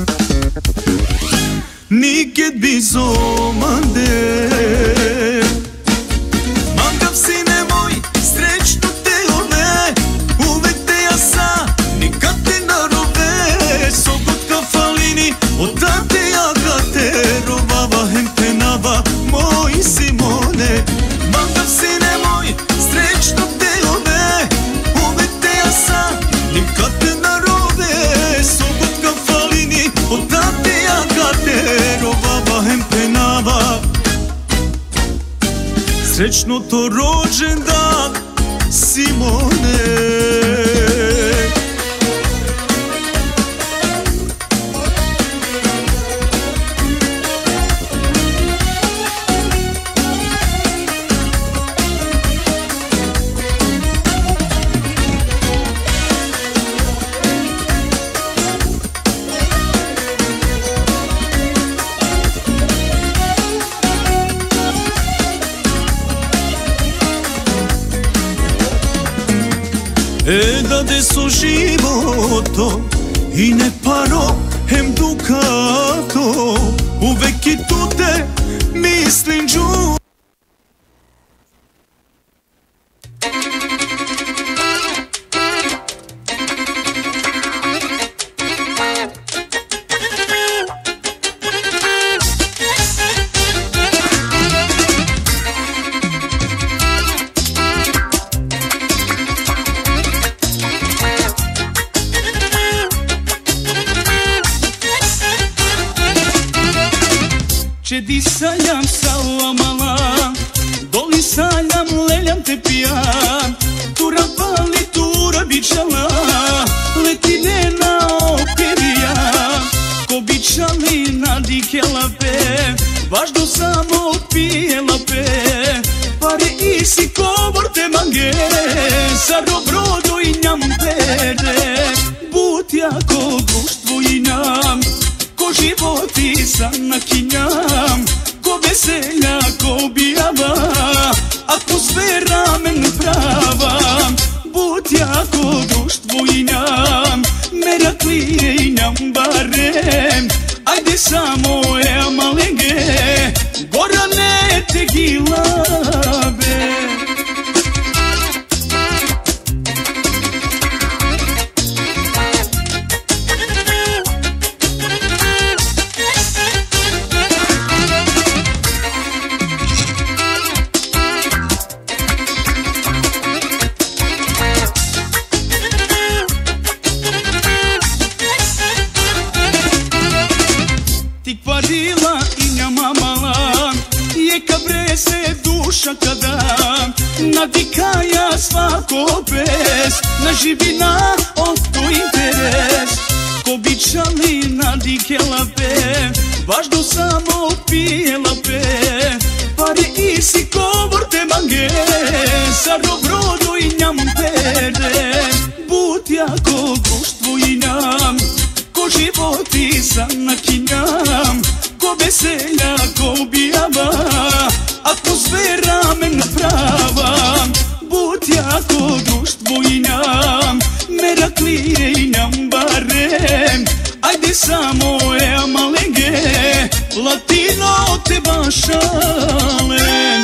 Nikad bizomande. Mangav sine moj, srećno te ove, uvek te jasa, nikad te narove. Sobotka falini, od tate jagate, rovava hempe nava, moj Simone. Mangav sine moj, srećno te ove, uvek te jasa, nikad te narove. Sobotka falini, od tate jagate, srećno to rođendan, Simone. E dade so životo i ne paro hem dukato, uvek i tute mislim džu. Čedi sanjam salamala, doli sanjam leljam te pijan, tura pali tura bičala, letine na operija, ko bičali na dike lape, važno samo pije lape, pare isi kobor te mange, saro brodo i njam pere, but jako društvo i njam, ko životi sa nakinjam, ko veselja, ko bijava, atmosfera men prava, but jako društvo i njam, meraklije i njam barem, ajde samo malenge, gorane te gilabe. Kada nadikaja svako pes, na živina od to interes, ko bičali nadike lape, važno samo pije lape, pare isi kobor te mange, saro brodo i njam pere, but jako društvo i njam, ko životi sa nakinjam, ko veselja, ko bijava, atmosfera men prava, but jako društvo i njam, meraklije i njam barem, ajde samo malenge, latino te bašalen.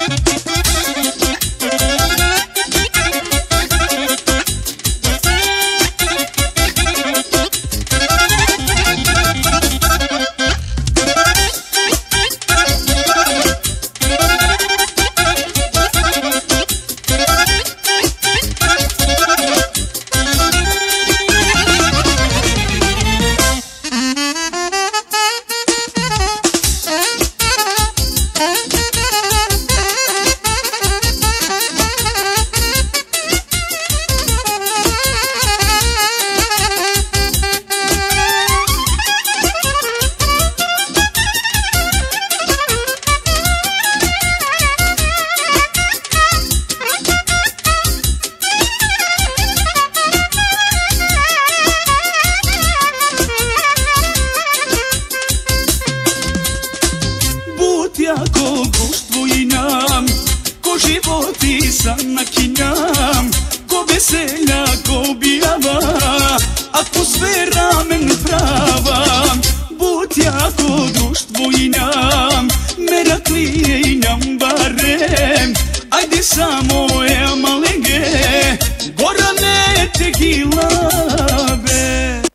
Jako društvo i njam, ko životi sa nakinjam, ko veselja, ko bijava, atmosfera men prava, but jako društvo i njam, meraklije i njam barem, ajde samo malenge, gorane te gilabe.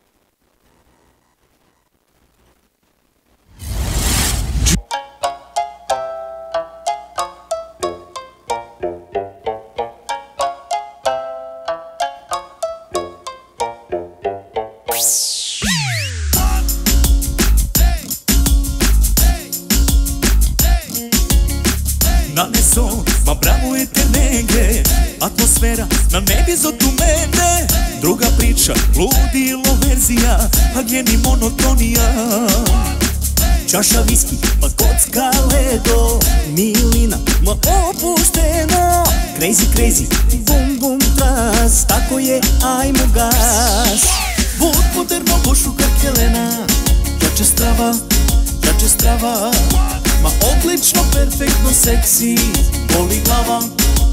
Naneso, ma bravo je te nege, atmosfera na nebi zotu mene, druga priča, ludilo verzija, a gdje ni monotonija. Čaša viski, pa kocka ledo, milina, ma opušteno, crazy, crazy, bum, bum, tras, tako je, ajmo gas. Vod moderno pošuka kelena, jače strava, ma odlično, perfektno, seksi, boli glava,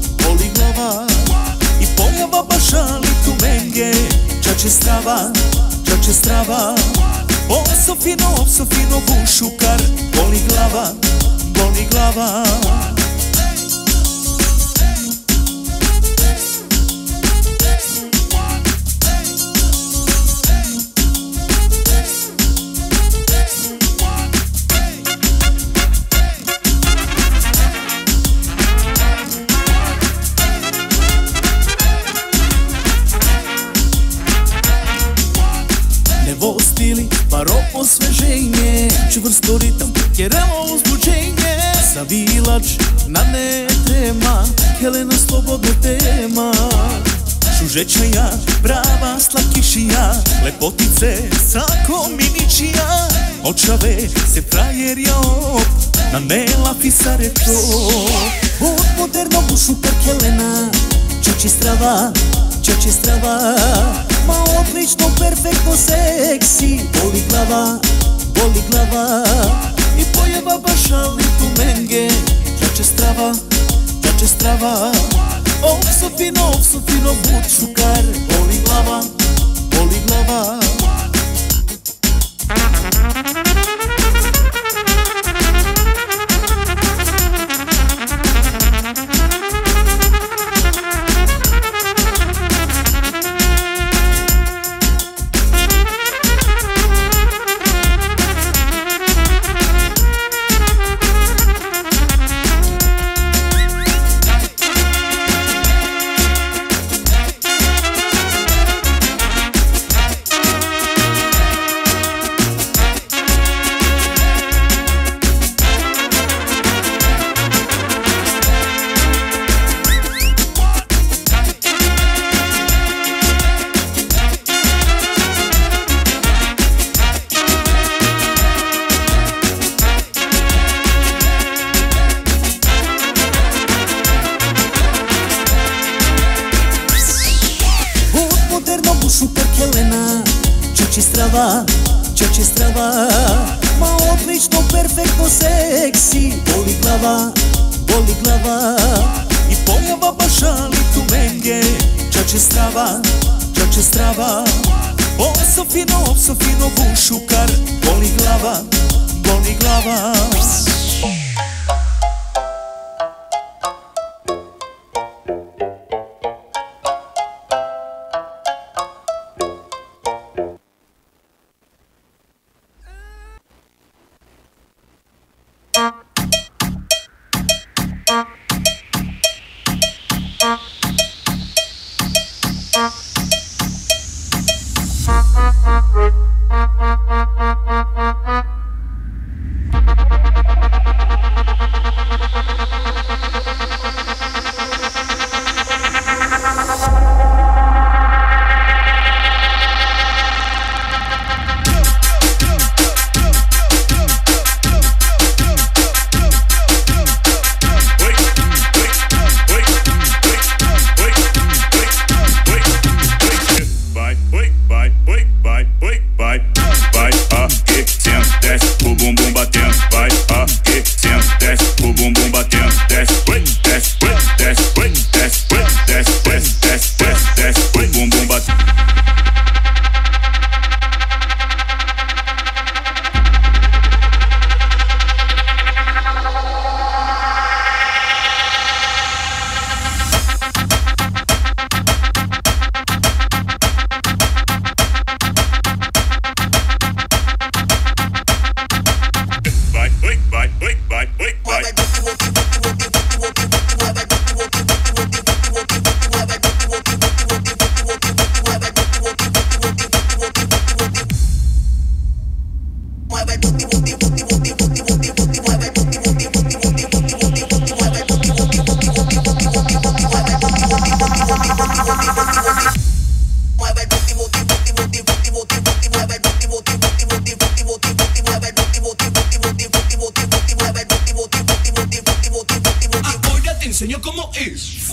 i pojava bašali tu menge, čače strava, o Sofino, bušukar, boli glava, boli glava. Stili, paro osveženje, čvrsto ritam, tjeramo uzbuđenje. Zavilač na ne tema, Helena slobodna tema. Žužećaja, prava slatkišija, lepotice sako miničija. Očave se frajerja op, na nela fisare to. Od modernog u super Helena, čači strava, ma odlično, perfektno, seksi. Boli glava i pojeba baš ali tu menge. Čače strava, opso fino, bud šukar. Boli glava. Čači strava, ma odlično, perfektno, seksi. Boli glava i pojava baš ali tu menge. Čači strava, opso fino, bud šukar. Boli glava. enseño cómo es.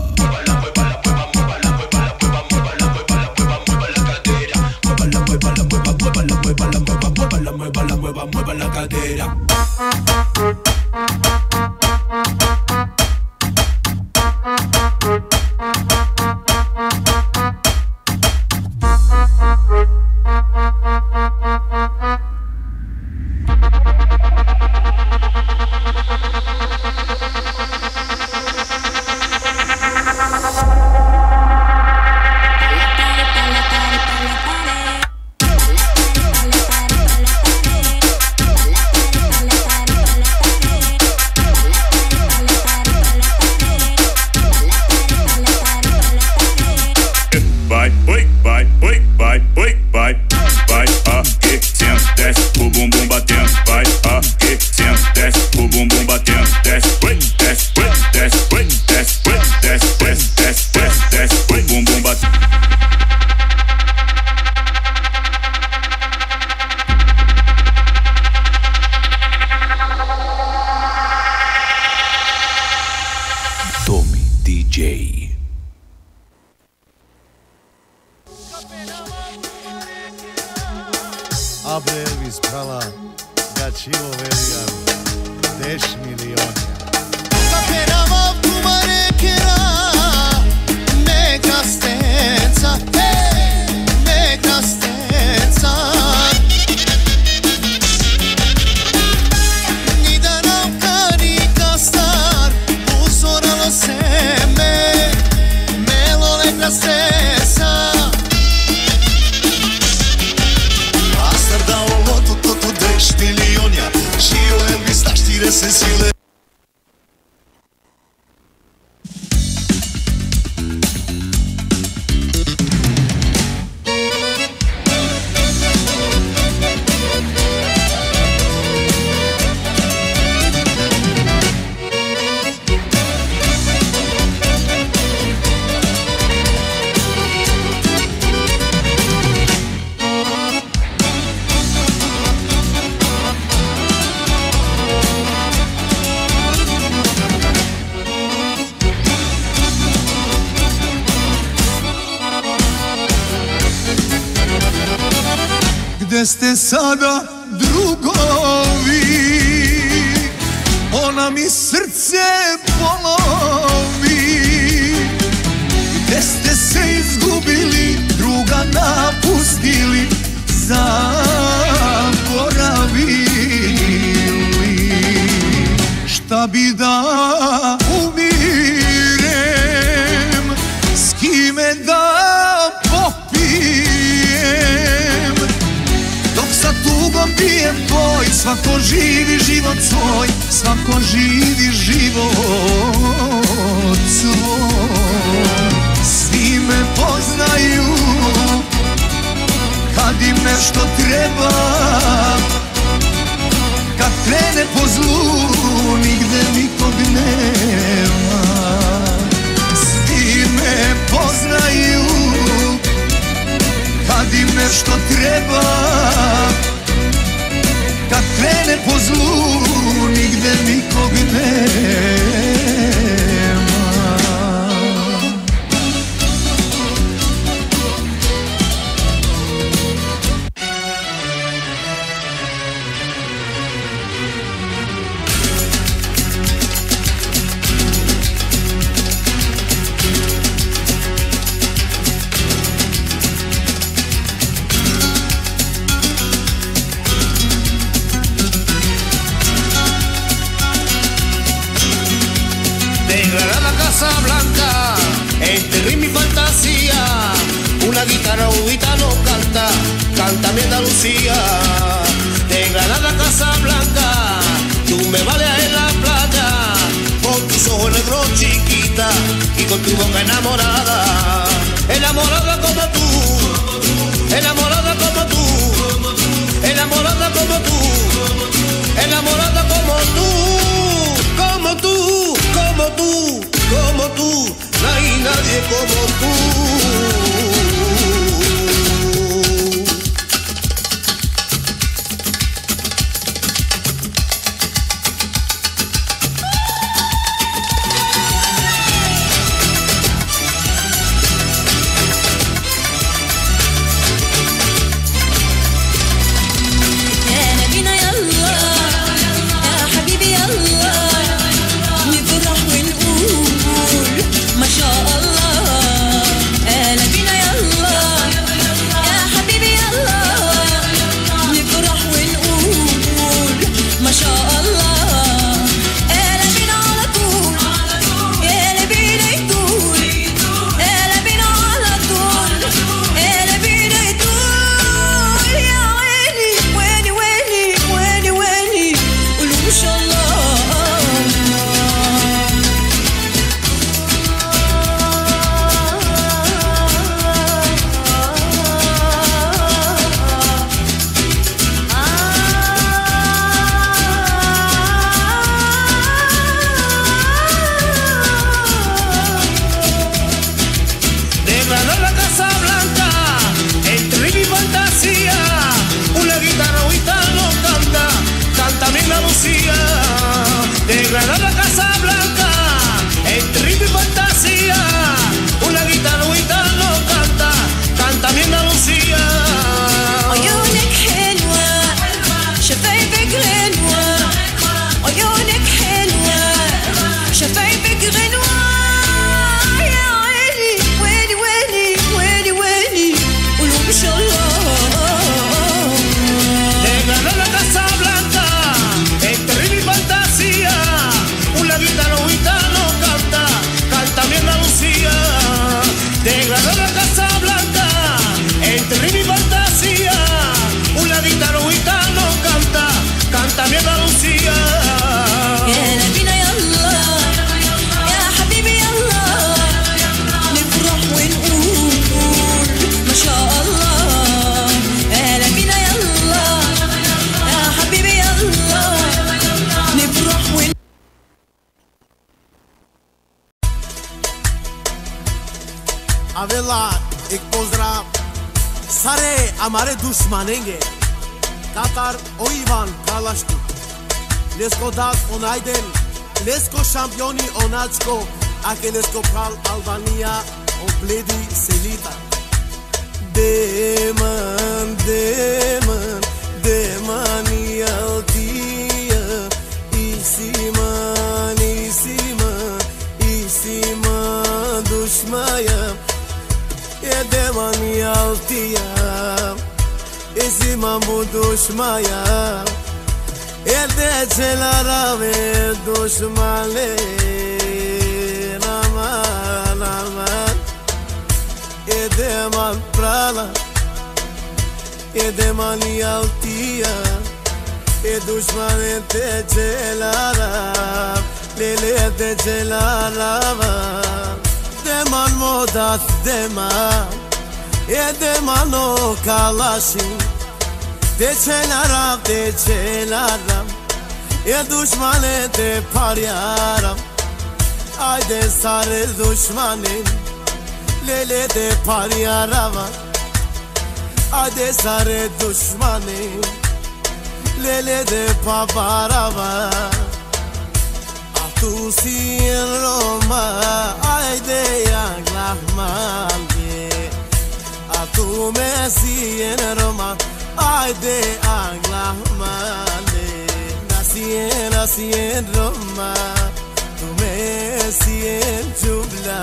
Mueva la cadera. Mihala da Čivo Velijan Deš milionija. Saperavamo kuma rekera neka stenca, neka stenca. Ni da nauka ni kastar uzoralo seme, melo neka stesa. Astar da ovo tu 10 milionja, žio Elvis da štire se sile. Gde ste sada drugovi, ona mi srce polovi. Gde ste se izgubili, druga napustili, zaboravili. Šta bi da umirem, s kime da popijem, dok sa tugom pijem tvoj, svako živi život svoj, svako živi život svoj. Svi me poznaju, kad im nešto treba, kad krene po zlu, nigde nikog nema. Svi me poznaju, kad im nešto treba, kad krene po zlu, nigde nikog nema. Blanca, enterré mi fantasía. Una guitarra, un gitano canta, canta mi Andalucía. De Granada a Casablanca, tú me baleas en la playa, con tus ojos negros chiquita y con tu boca enamorada. Enamorada como tú, enamorada como tú, enamorada como tú, enamorada como tú, como tú, como tú. Como tú, no hay nadie como tú. Avela, ik pozdrav Sare amare dushmanenge Tatar o Ivan Kalashki Lesko dat onaiden Lesko šampioni onačko Ake lesko pral Albania O bledi selita Deman, deman Demani altia Isiman, isiman Isiman dushmaya Demani altia Isiman bu dushmaya Ede celarave dushmale Naman, naman Edeman prala Edemani altia E dushmane te celarave Lele te celarava Deman modat deman Edeman o kalashi De celarab E dushmane te paryaram Ayde sare dushmane Lele te paryarava Ayde sare dushmane Lele te paparava Tu si in Roma Ayde yaglahmane A tu me si in Roma Ayde yaglahmane Nasi in Roma Tu me si in Jubla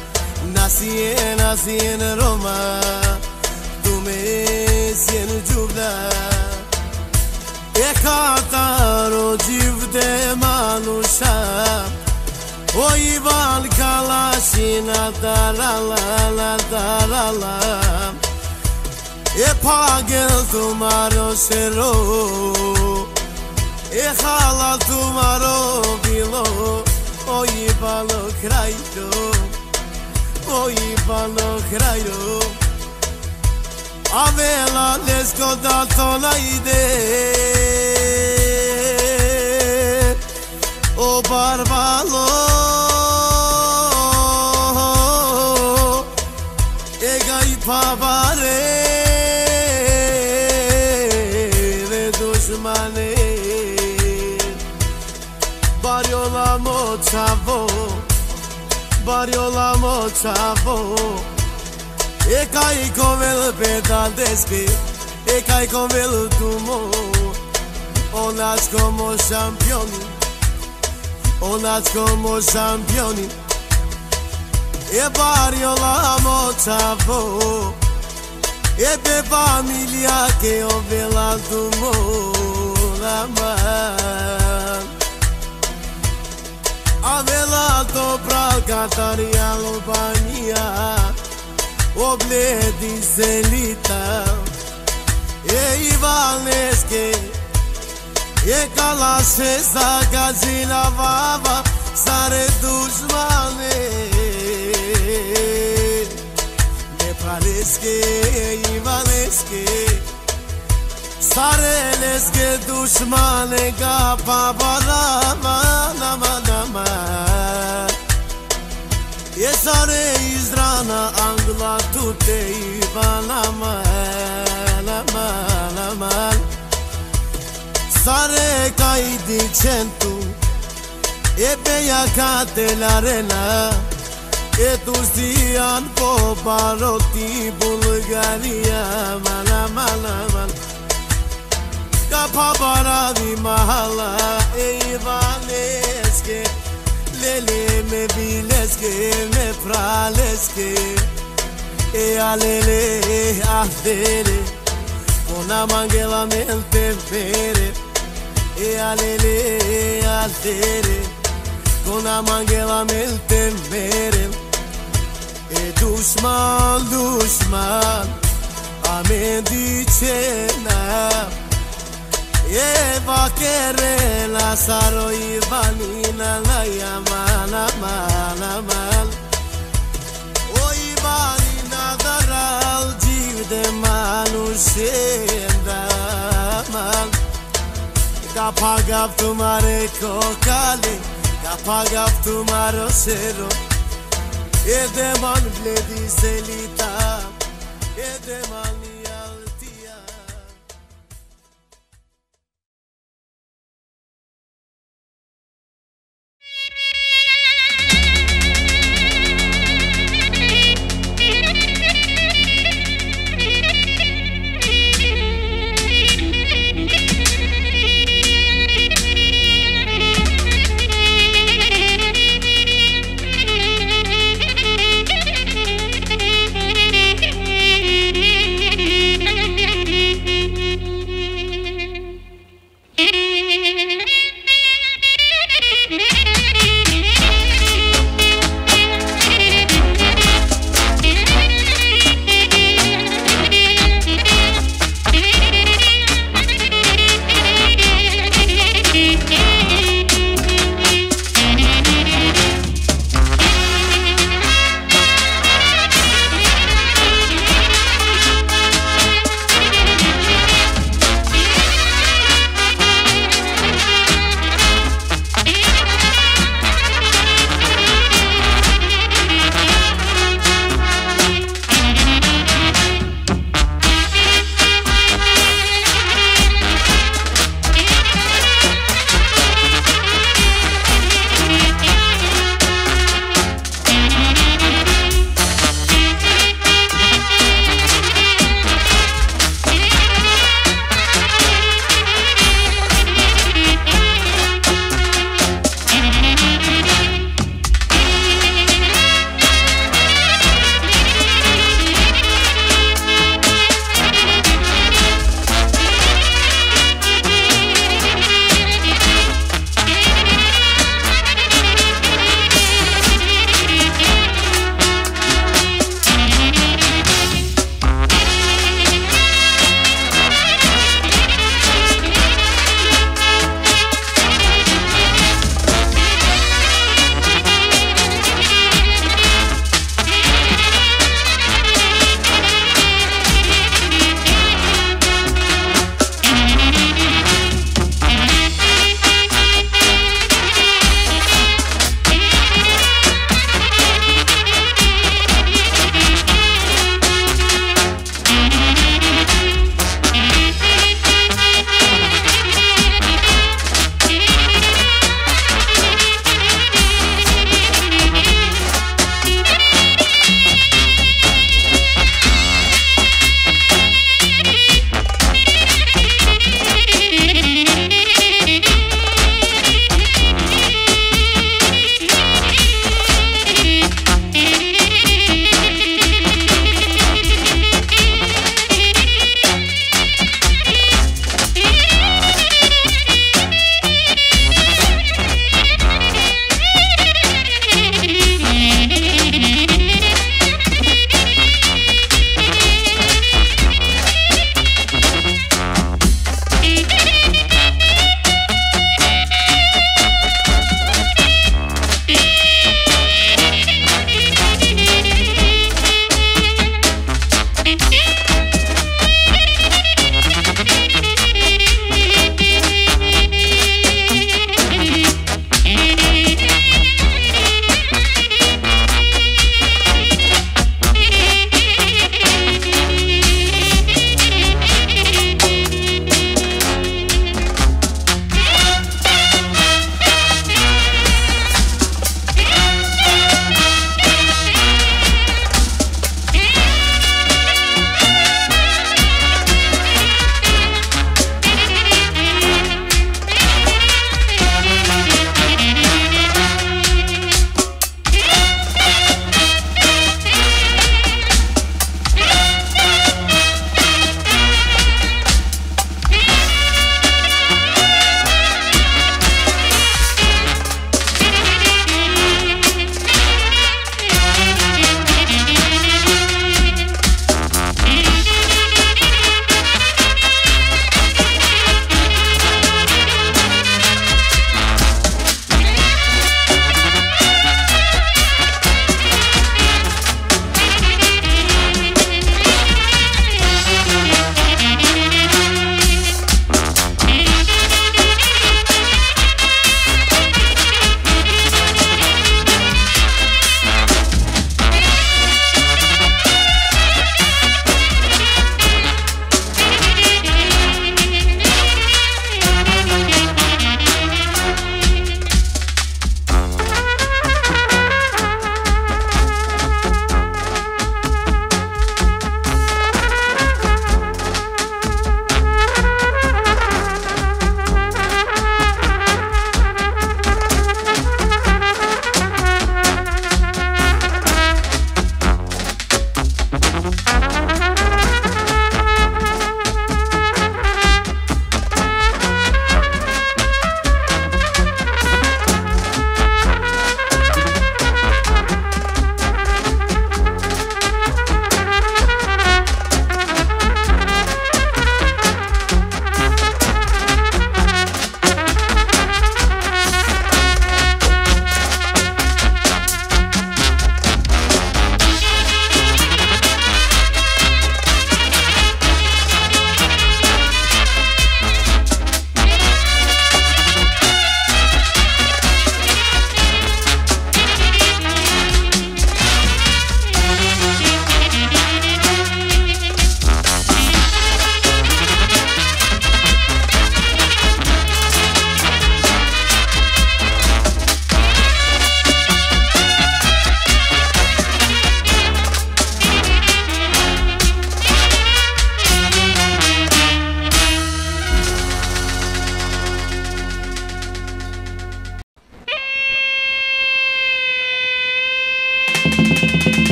Nasi in Roma Tu me si in Jubla E kataro civde manusha O Ivan Kalashina darala darala E pagel tumaro sero E hala tumaro bilo O Ivano krairo O Ivano krairo Avela lesko da tona ide O barbalo E gai pavare Ve dushmane Bariola mochavo Bariola mochavo E cai come il pedaldeschi E cai come il tumo O nați como campioni O nați como campioni E barrio la moțavo E pe familia che o vela tumo la man Avela to pral Cataria Albania O bledi selita E Ivanesche E Kalashe Zakazila Vava Sare dushmane Nepraleske Ivanesche Sare leske dushmane Gapa barama nama nama E sare izrana angla tute Ivana man Sare cai di centu E beia cate l'arena E tu stian po paroti Bulgaria man Capa baravi mahala E Ivanesche Lele me bileske me praleske E alele ahdele Una mangela mente vere E alele altere Una mangela mente vere E dushman Amen dicena E vakere la saro Ivanina la yamana man O Ivanina daral de manusenda man Kapagav tumare kokale Kapagav tumaro sero Edeman bledi selita Edeman yaltia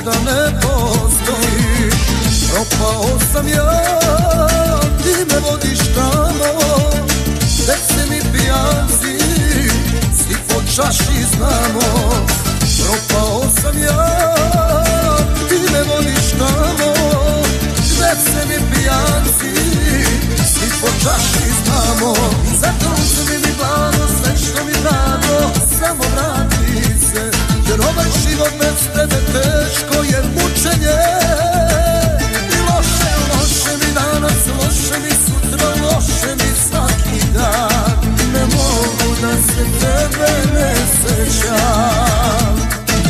da ne postoji. Propao sam ja, ti me vodiš tamo, već se mi pijanci svi po čaši znamo. Propao sam ja, ti me vodiš tamo, već se mi pijanci svi po čaši znamo. Zato uzmi mi blago sve što mi drago, samo vrati se, jer ovaj život bez tebe teško je mučenje. I loše, loše mi danas, loše mi sutra, loše mi svaki dan. Ne mogu da se tebe ne sećam.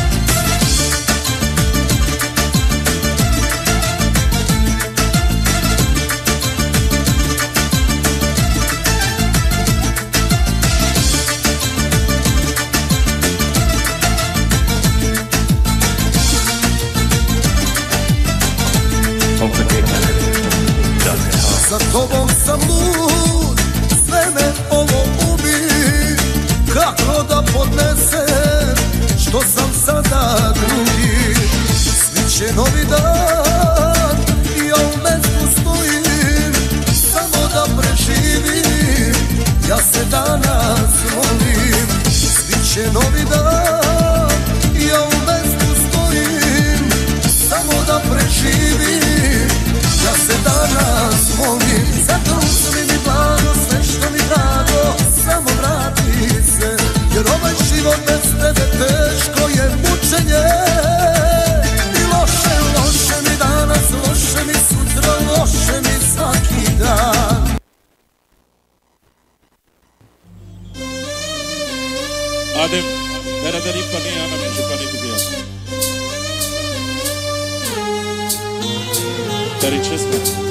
Za tobom sam lud, sve me ovo ubi. Kako da podnesem, što sam sada drugi. Sviće novi dan, ja u mestu stojim, samo da preživim, ja se danas molim. Sviće novi dan, ja u mestu stojim, samo da preživim, ja se danas molim. Zato uzmi mi blago sve što mi drago, samo vrati se, jer ovaj život bez tebe teško je mučenje. I loše, loše mi danas, loše mi sutra, loše mi svaki dan. Adem, beraderi pani ana među pani tibija. Dari Česka.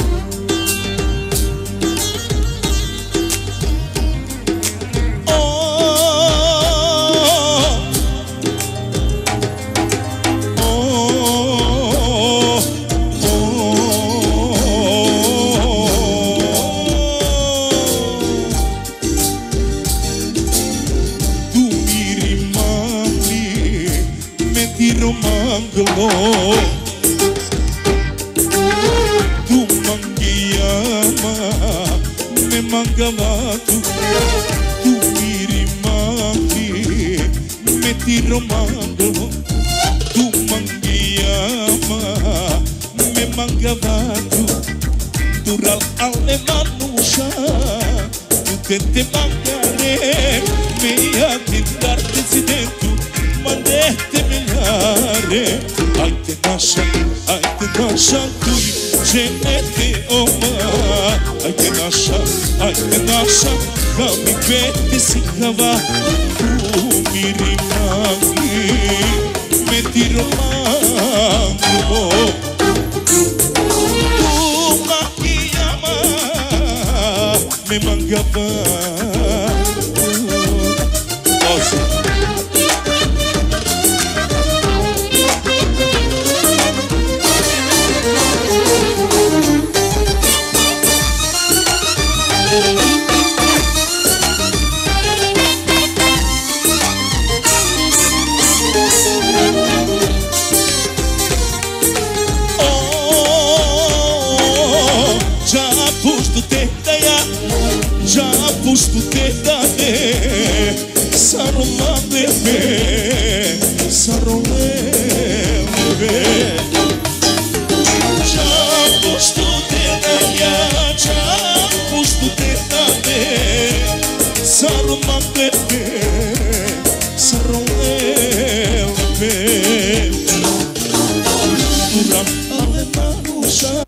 Tu mangiama me mangavatu, tu mirimami me tiromando, tu mangiama me mangavatu, dural alle manusha, tu te mangare me atindarte si dentro, mandete milare. Ajde naša tuj, ženete oma. Ajde naša, kao mi pete si kava. Umiri magi, me ti romango. Umaki jama, me mangava. Ozi. Pusto te dane, saromande me, saromande me. Já pusto te dane, já pusto te dane, saromande me, saromande me. Duram alemanu.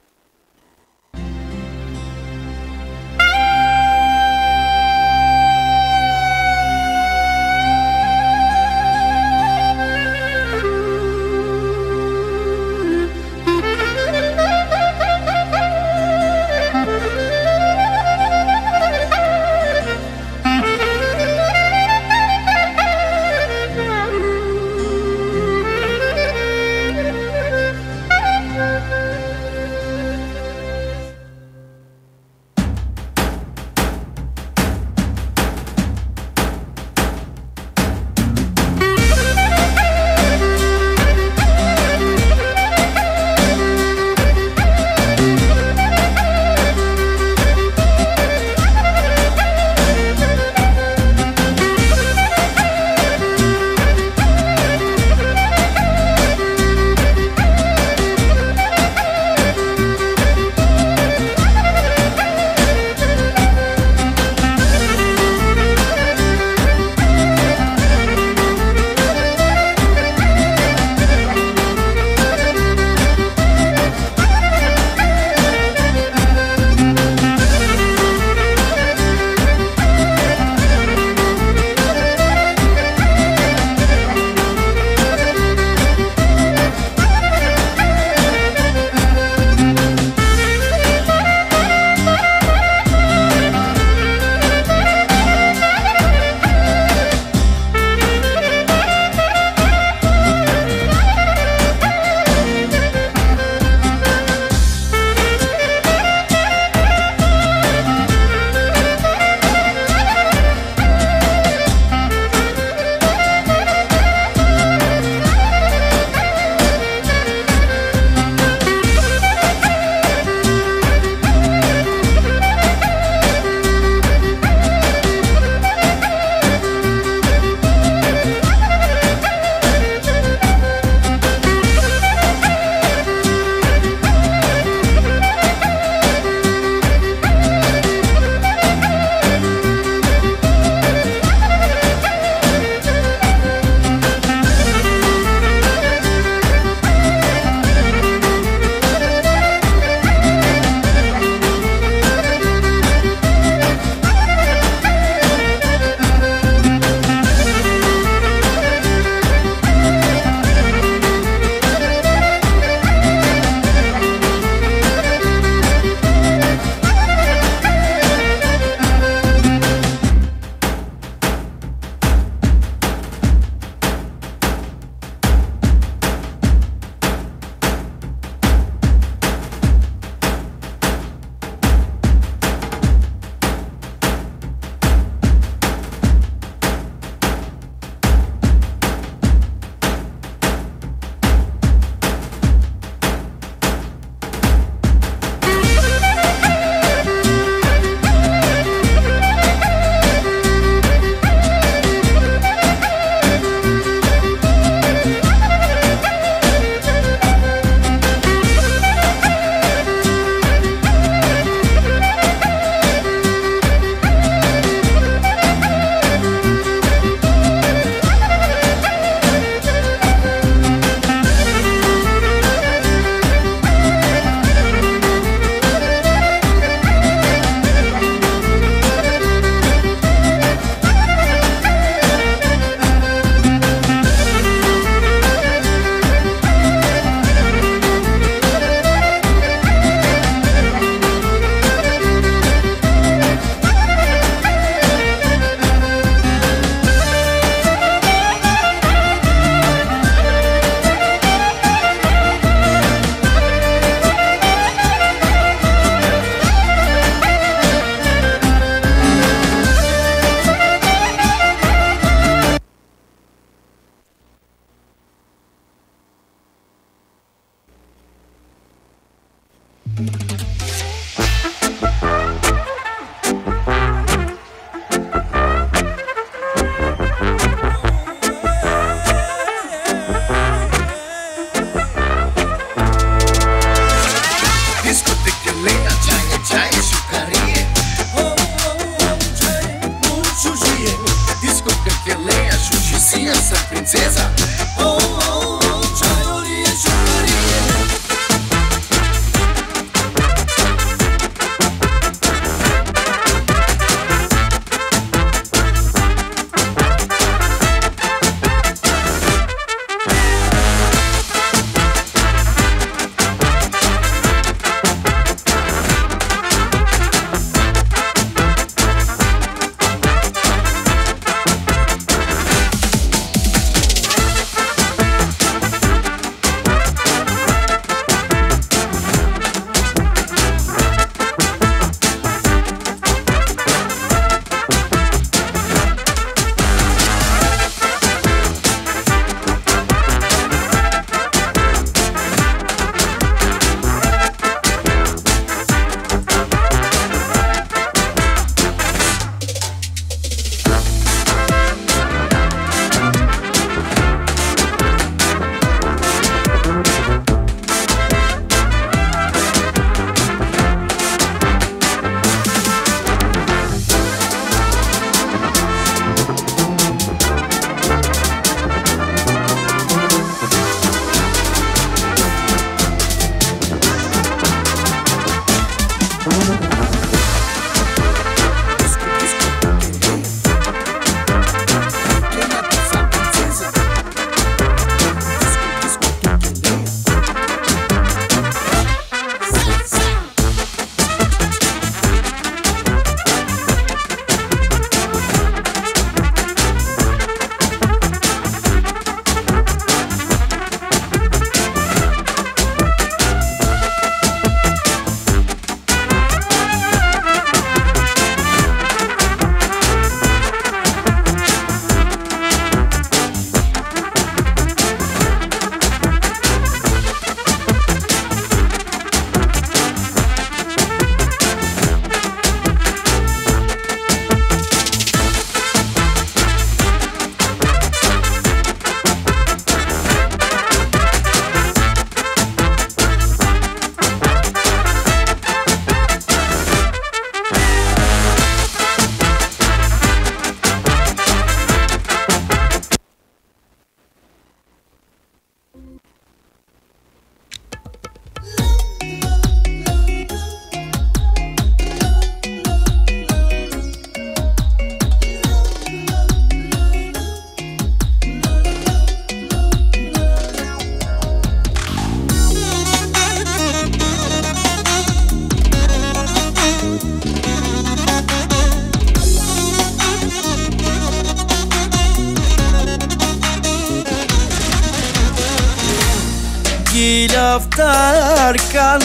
Gilaftar kan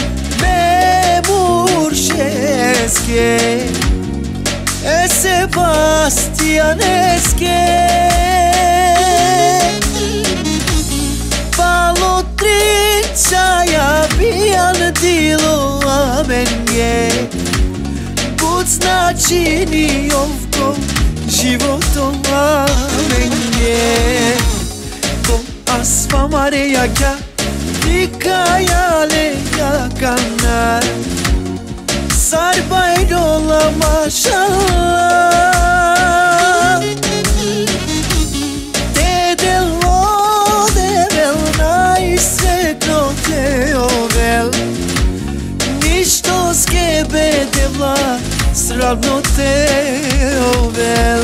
me murșesche E Sebastianesche Palotrinčaja bijan dilo amenge Bud značini ovko životom amenge Ko asfa marejaka Hikayale yakanlar Sarbayrola maşallah Dedelo devel najsvetno teovel Ništo skebe devla sravno teovel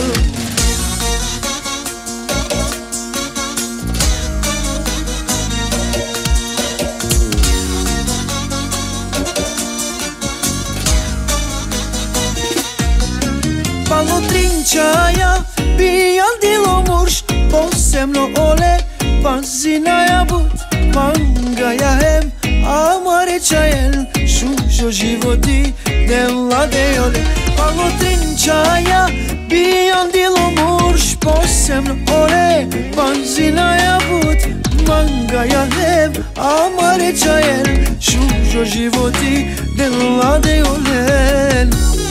Palotrinčaja bijan dilo murš Posebno ole Panzinaja but Mangaja hem Amarećajen Šušo životi Dela dejole Palotrinčaja bijan dilo murš Posebno ole Panzinaja but Mangaja hem Amarećajen Šušo Shujo životi delade olen.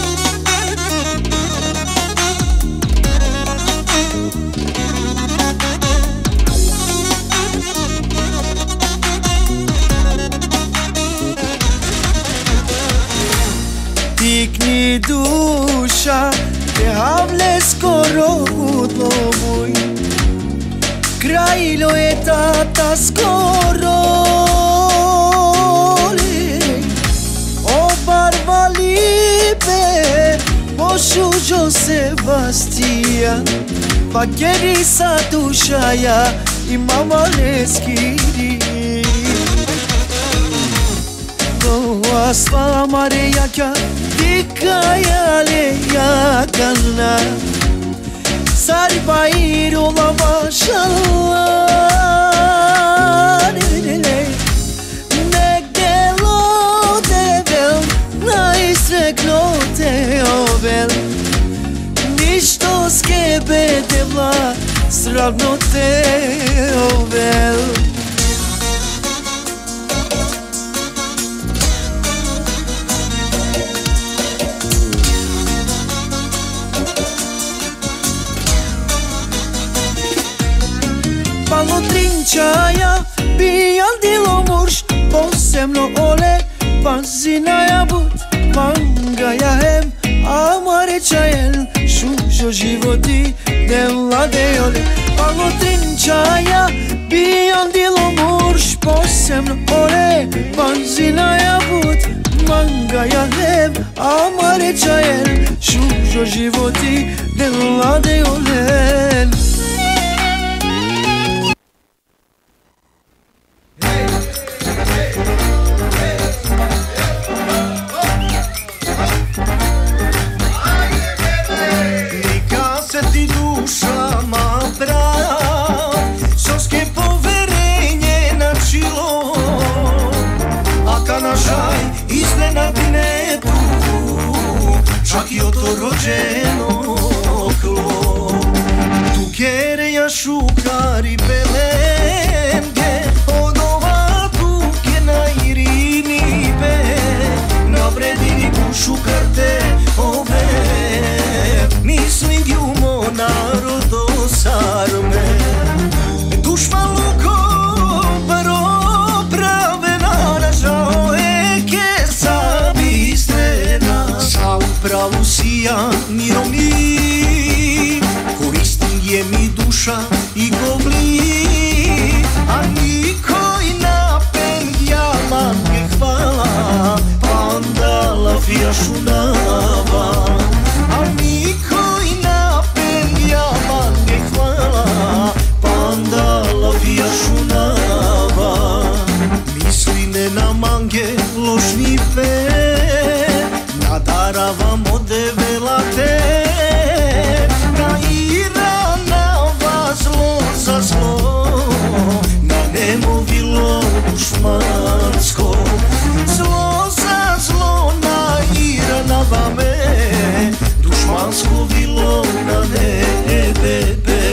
Tikni dusza, te havle skoro udlovuj. Krajilo je tata skoro obarva libe pošuđo Sebastian pa kjeri sa dušaja i mama leskiri doa sva marejaka dikaya le yakana Sarba irola maşallah ne gelo devel na isreklo te ovel ništo skebe devla sravno te ovel. Malo trinčaja, pijan dilo muž, posebno ole, panzinaja but, mangaja hem, amarećajen, šužo životi, delade ole. Malo trinčaja, pijan dilo muž, posebno ole, panzinaja but, mangaja hem, amarećajen, šužo životi, delade ole. Čak i od to rođeno klo tu kereja šukari belemge od ova tuke na irini be na vredini kušu karte ove mislim ljumo narodo sarme dušma luko baro prave naražao eke sa bistrena sa upravu sija mirom mi koristim je mi duša i gobli a nikoj napen jaman je hvala pa onda lafija šunava a nikoj napen jaman je hvala pa onda lafija šunava misli ne na mange lošni pe nadaravam od develate na Irana zlo za zlo na nemovilo dušmansko zlo za zlo na Irana vame dušmansko vilo na nebebe.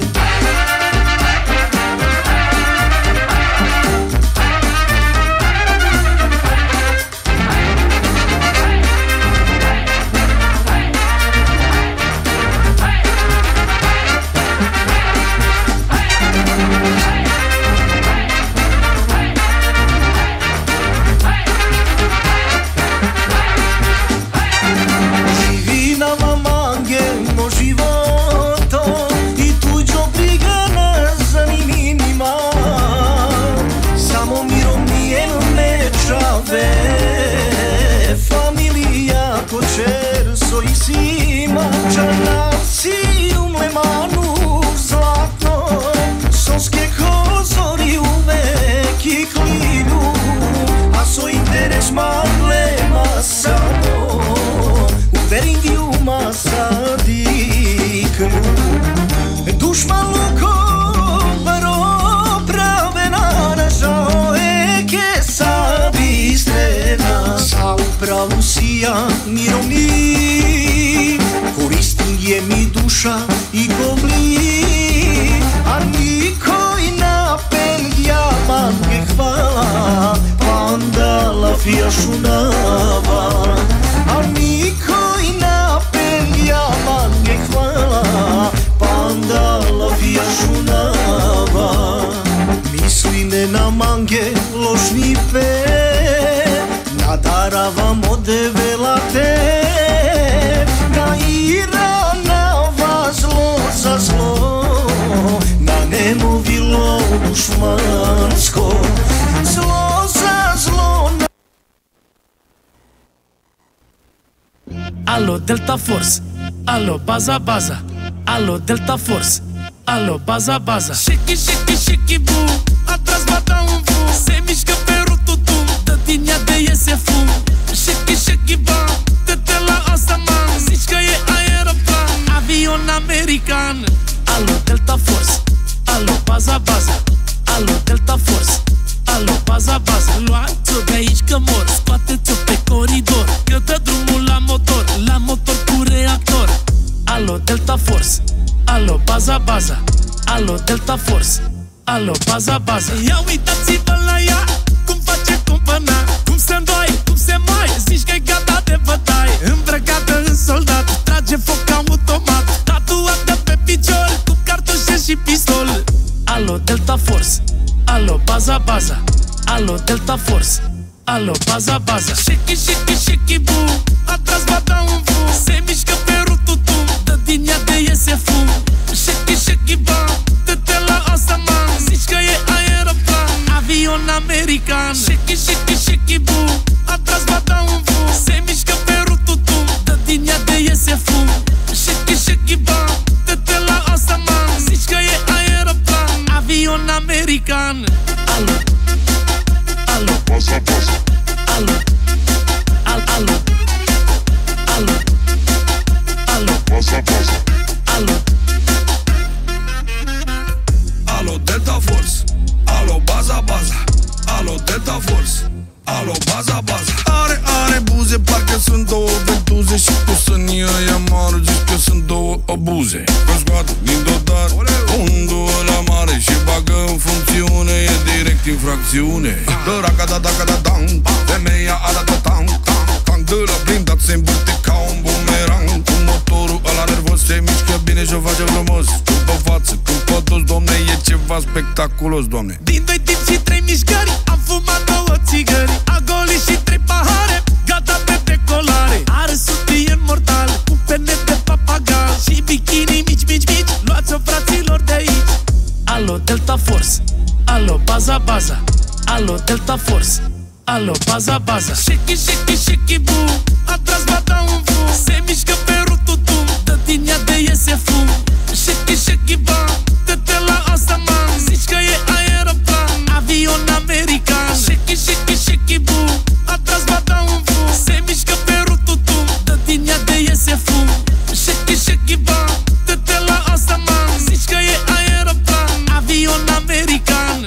Mirom mi koristim je mi duša i gobli a nikoj napen jaman je hvala pa onda laf objašnjava, a niko i napenja mange hvala, pa onda objašnjava. Misli ne na mange ložni pe, nadaravam odevela te, da ira na vas zlo za zlo, na nemovilo dušmansko, zlo za zlo. Alo Delta Force, alo baza baza, alo Delta Force, alo baza baza. Shake shake shake boom, atrás bata voo, se mișcă pe rututum, dă din ea de iese fum. Shake shake bam, te la asaman, zici că e aeroplan, avion american. Alo Delta Force, alo baza baza, alo Delta Force, alo baza baza. Luați-o de aici că mor, scoateți-o pe coridor, că dă drumul la motor cu reactor. Alo Delta Force, alo baza baza, alo Delta Force, alo baza baza. Ia uitați-vă la ea, cum face cumpăna, cum se îndoi, cum se mai, zici că-i gata de bătaie. Îmbrăcată în soldat, trage foc automat, tatuată pe picior, cu cartușe și pistol. Alo Delta Force, alo baza baza, alo Delta Force, alo baza baza. Shake shake shake boom, atrás bata voo, se mișcă pe rututum, dă din ea de iese fum. Shake shake bam, te la asaman, zici că e aeroplan, avion american. Shake shake shake boom, atrás bata voo, se mișcă pe rututum, dă din ea de iese fum. Shake shake bam, te la asaman, zici că e aeroplan, avion american. Alo, alo, baza baza, alo, alo, alo, alo, baza baza, alo. Alo Delta Force, alo baza baza, alo Delta Force, alo baza baza. Are buze, parcă sunt două ventuze, și tu sunt ea mare, zici că sunt două obuze. Că scoate din dotare undul ăla mare și bagă în funcțiune, e direct infracțiune. Dă raca-da-da-da-da-dang, femeia a dat-o tang, tang, tang. De la blindat se învârte ca un bumerang, cu motorul ăla nervos se mișcă bine și o face frumos. Când pe față, când pe dos, domne, e ceva spectaculos, doamne. Din 2 timp și 3 mișcări, am fumat 2 țigări, a golit și 3 pahare, gata pe decolare. Are sutien mortal, cu pene de papagal și bikini mici, mici, mici, luați-o fraților de aici. Alo Delta Force, alo baza baza, alo Delta Force, alo baza baza. Shake shake shake boom, atrás bata voo, se mișcă pe rututum, dă din ea de iese fum. Shake shake bam, te la asaman, zici că e aeroplan, avion american. Shake shake shake boom, atrás bata voo, se mișcă pe rututum, dă din ea de iese fum. Shake shake bam, te la asaman, zici că e aeroplan, avion american.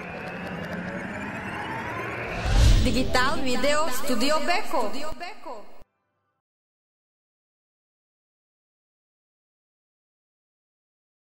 Digital Video Studio Beko.